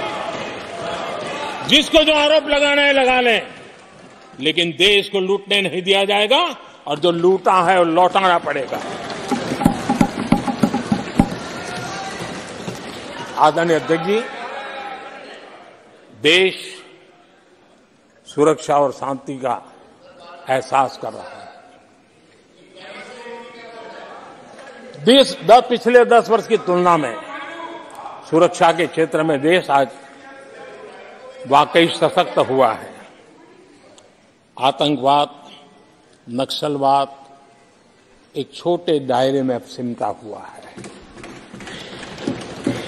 जिसको जो आरोप लगाना है लगा लें, लेकिन देश को लूटने नहीं दिया जाएगा, और जो लूटा है वो लौटाना पड़ेगा। आदरणीय अध्यक्ष जी, देश सुरक्षा और शांति का एहसास कर रहा है। पिछले 10 वर्ष की तुलना में सुरक्षा के क्षेत्र में देश आज वाकई सशक्त हुआ है। आतंकवाद, नक्सलवाद एक छोटे दायरे में अब सिमटा हुआ है।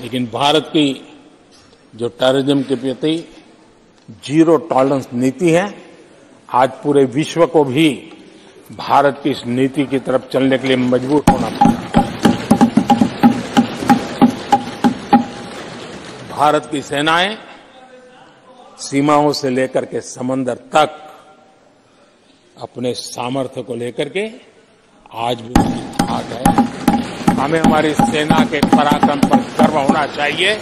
लेकिन भारत की जो टेररिज्म के प्रति जीरो टॉलरेंस नीति है, आज पूरे विश्व को भी भारत की इस नीति की तरफ चलने के लिए मजबूर होना पड़ा। भारत की सेनाएं सीमाओं से लेकर के समंदर तक अपने सामर्थ्य को लेकर के आज भी ठाक है। हमें हमारी सेना के पराक्रम पर गर्व होना चाहिए।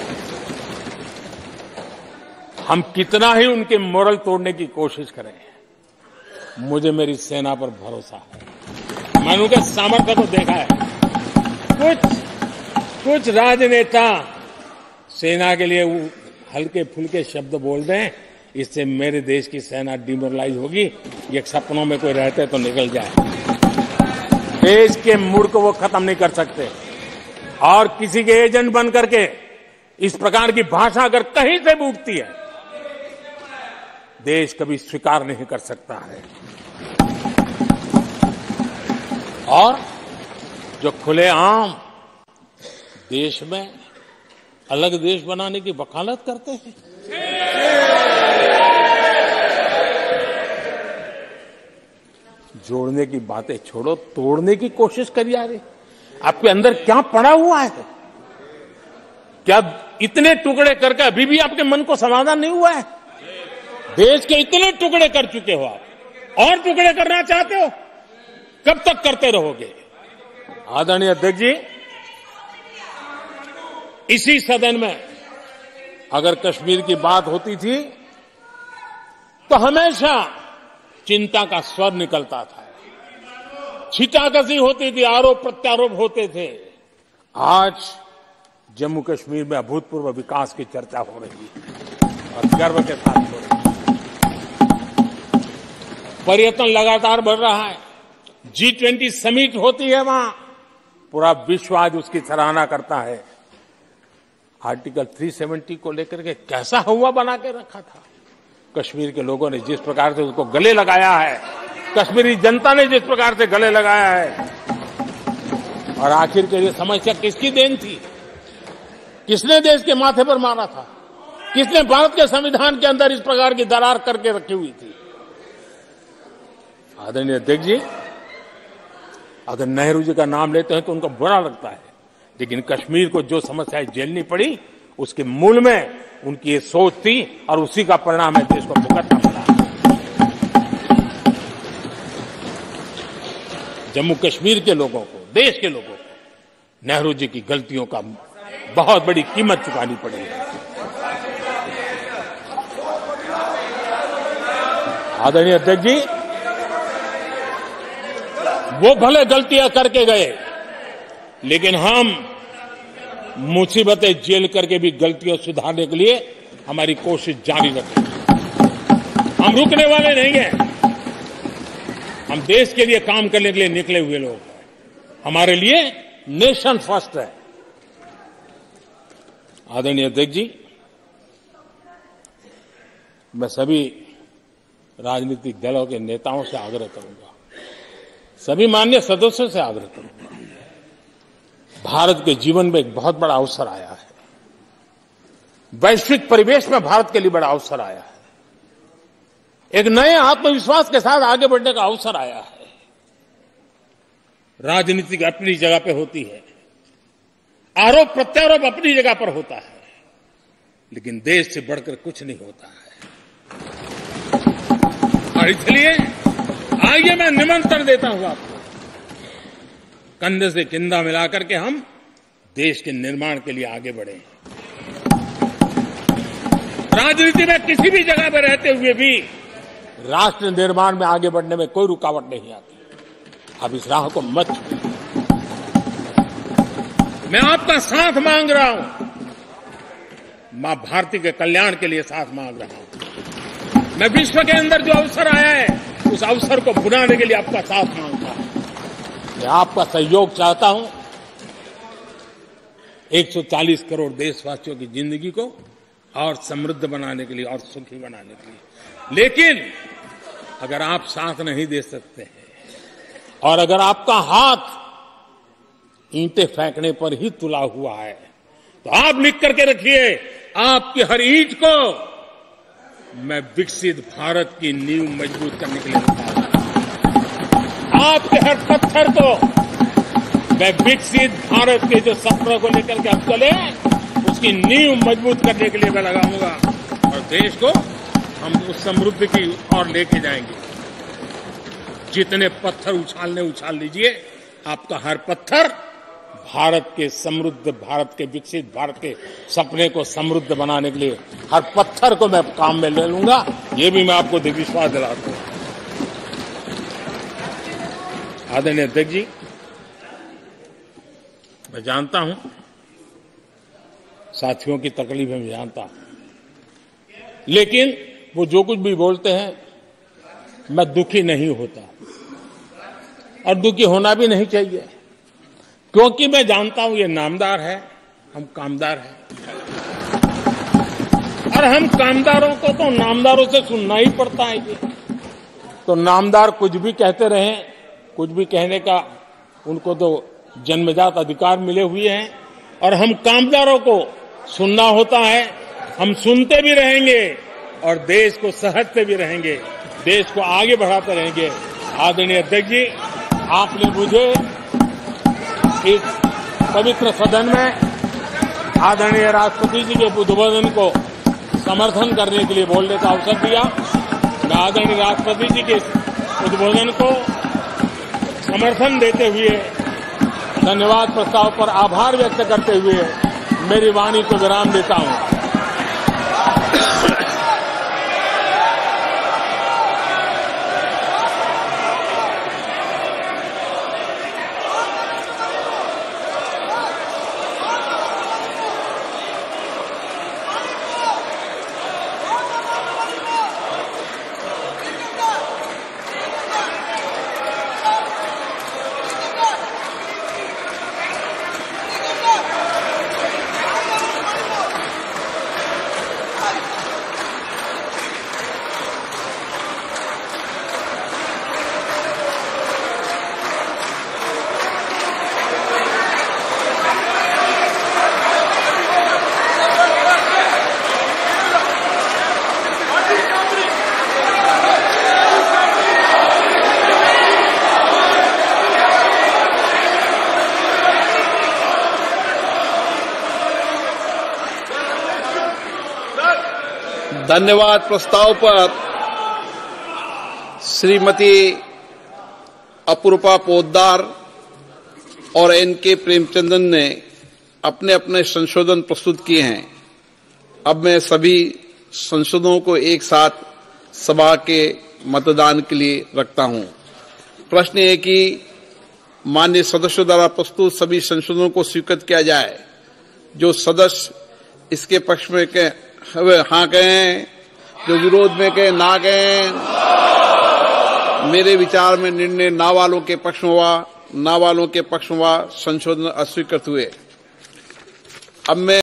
हम कितना ही उनके मोरल तोड़ने की कोशिश करें, मुझे मेरी सेना पर भरोसा है। मैंने उनके सामर्थ्य को देखा है। कुछ राजनेता सेना के लिए हल्के फुल्के शब्द बोल दें, इससे मेरे देश की सेना डिमोरलाइज होगी। ये सपनों में कोई रहते तो निकल जाए। देश के मूड को वो खत्म नहीं कर सकते, और किसी के एजेंट बन करके इस प्रकार की भाषा अगर कहीं से भी उठती है, देश कभी स्वीकार नहीं कर सकता है। और जो खुलेआम देश में अलग देश बनाने की वकालत करते हैं, जोड़ने की बातें छोड़ो, तोड़ने की कोशिश करी जा रही। आपके अंदर क्या पड़ा हुआ है? क्या इतने टुकड़े करके अभी भी आपके मन को समाधान नहीं हुआ है? देश के इतने टुकड़े कर चुके हो आप, और टुकड़े करना चाहते हो? कब तक करते रहोगे? आदरणीय अध्यक्ष जी, इसी सदन में अगर कश्मीर की बात होती थी तो हमेशा चिंता का स्वर निकलता था, छिटाकसी होती थी, आरोप प्रत्यारोप होते थे। आज जम्मू कश्मीर में अभूतपूर्व विकास की चर्चा हो रही है और गर्व के साथ हो रही है। पर्यटन लगातार बढ़ रहा है। G20 समिट होती है वहां, पूरा विश्व आज उसकी सराहना करता है। आर्टिकल 370 को लेकर के कैसा हुआ बना के रखा था। कश्मीर के लोगों ने जिस प्रकार से उसको गले लगाया है, कश्मीरी जनता ने जिस प्रकार से गले लगाया है, और आखिर के लिए समस्या किसकी देन थी? किसने देश के माथे पर मारा था? किसने भारत के संविधान के अंदर इस प्रकार की दरार करके रखी हुई थी? आदरणीय अध्यक्ष जी, अगर नेहरू जी का नाम लेते हैं तो उनको बुरा लगता है, लेकिन कश्मीर को जो समस्याएं झेलनी पड़ी उसके मूल में उनकी ये सोच थी, और उसी का परिणाम है देश को भुगतना पड़ा। जम्मू कश्मीर के लोगों को, देश के लोगों को नेहरू जी की गलतियों का बहुत बड़ी कीमत चुकानी पड़ी है। आदरणीय अध्यक्ष जी, वो भले गलतियां करके गए, लेकिन हम मुसीबतें झेल करके भी गलतियों सुधारने के लिए हमारी कोशिश जारी रखें। हम रुकने वाले नहीं हैं। हम देश के लिए काम करने के लिए निकले हुए लोग हैं। हमारे लिए नेशन फर्स्ट है। आदरणीय अध्यक्ष जी, मैं सभी राजनीतिक दलों के नेताओं से आग्रह करूंगा, सभी माननीय सदस्यों से आग्रह करूंगा, भारत के जीवन में एक बहुत बड़ा अवसर आया है। वैश्विक परिवेश में भारत के लिए बड़ा अवसर आया है। एक नए आत्मविश्वास के साथ आगे बढ़ने का अवसर आया है। राजनीति अपनी जगह पे होती है, आरोप प्रत्यारोप अपनी जगह पर होता है, लेकिन देश से बढ़कर कुछ नहीं होता है। और इसलिए आइए मैं निमंत्रण देता हूं आपको, कंधे से कंधा मिलाकर के हम देश के निर्माण के लिए आगे बढ़े। राजनीति में किसी भी जगह पर रहते हुए भी राष्ट्र निर्माण में आगे बढ़ने में कोई रुकावट नहीं आती। अब इस राह को मत छोड़िए। मैं आपका साथ मांग रहा हूं, मां भारती के कल्याण के लिए साथ मांग रहा हूं। मैं विश्व के अंदर जो अवसर आया है, उस अवसर को बुलाने के लिए आपका साथ मांगता हूं। मैं आपका सहयोग चाहता हूं। 140 करोड़ देशवासियों की जिंदगी को और समृद्ध बनाने के लिए और सुखी बनाने के लिए। लेकिन अगर आप साथ नहीं दे सकते हैं, और अगर आपका हाथ ईंटें फेंकने पर ही तुला हुआ है, तो आप लिख करके रखिए, आपकी हर ईंट को मैं विकसित भारत की नींव मजबूत करने के लिए लगाऊंगा। आपके हर पत्थर को मैं विकसित भारत के जो सपनों को लेकर के अब चले उसकी नींव मजबूत करने के लिए मैं लगाऊंगा और देश को हम उस समृद्धि की ओर लेके जाएंगे। जितने पत्थर उछाल लीजिए, आपका हर पत्थर भारत के समृद्ध, भारत के विकसित भारत के सपने को समृद्ध बनाने के लिए हर पत्थर को मैं काम में ले लूंगा। ये भी मैं आपको विश्वास दिलाता हूं। आदरणीय अध्यक्ष जी, मैं जानता हूं साथियों की तकलीफें मैं जानता हूं, लेकिन वो जो कुछ भी बोलते हैं मैं दुखी नहीं होता और दुखी होना भी नहीं चाहिए, क्योंकि मैं जानता हूं ये नामदार है, हम कामदार हैं और हम कामदारों को तो नामदारों से सुनना ही पड़ता है। जी तो नामदार कुछ भी कहते रहें, कुछ भी कहने का उनको तो जन्मजात अधिकार मिले हुए हैं और हम कामदारों को सुनना होता है। हम सुनते भी रहेंगे और देश को सहारते भी रहेंगे, देश को आगे बढ़ाते रहेंगे। आदरणीय अध्यक्ष जी, आपने मुझे इस पवित्र सदन में आदरणीय राष्ट्रपति जी के उद्बोधन को समर्थन करने के लिए बोलने का अवसर दिया। मैं आदरणीय राष्ट्रपति जी के उद्बोधन को समर्थन देते हुए धन्यवाद प्रस्ताव पर आभार व्यक्त करते हुए मेरी वाणी को विराम देता हूं। धन्यवाद प्रस्ताव पर श्रीमती अपूर्वा पोद्दार और एन.के. प्रेमचंद्रन ने अपने अपने संशोधन प्रस्तुत किए हैं। अब मैं सभी संशोधनों को एक साथ सभा के मतदान के लिए रखता हूं। प्रश्न है कि माननीय सदस्यों द्वारा प्रस्तुत सभी संशोधनों को स्वीकृत किया जाए। जो सदस्य इसके पक्ष में हाँ कहें, जो विरोध में कहें ना कहें। मेरे विचार में निर्णय ना वालों के पक्ष में हुआ, ना वालों के पक्ष में हुआ। संशोधन अस्वीकृत हुए। अब मैं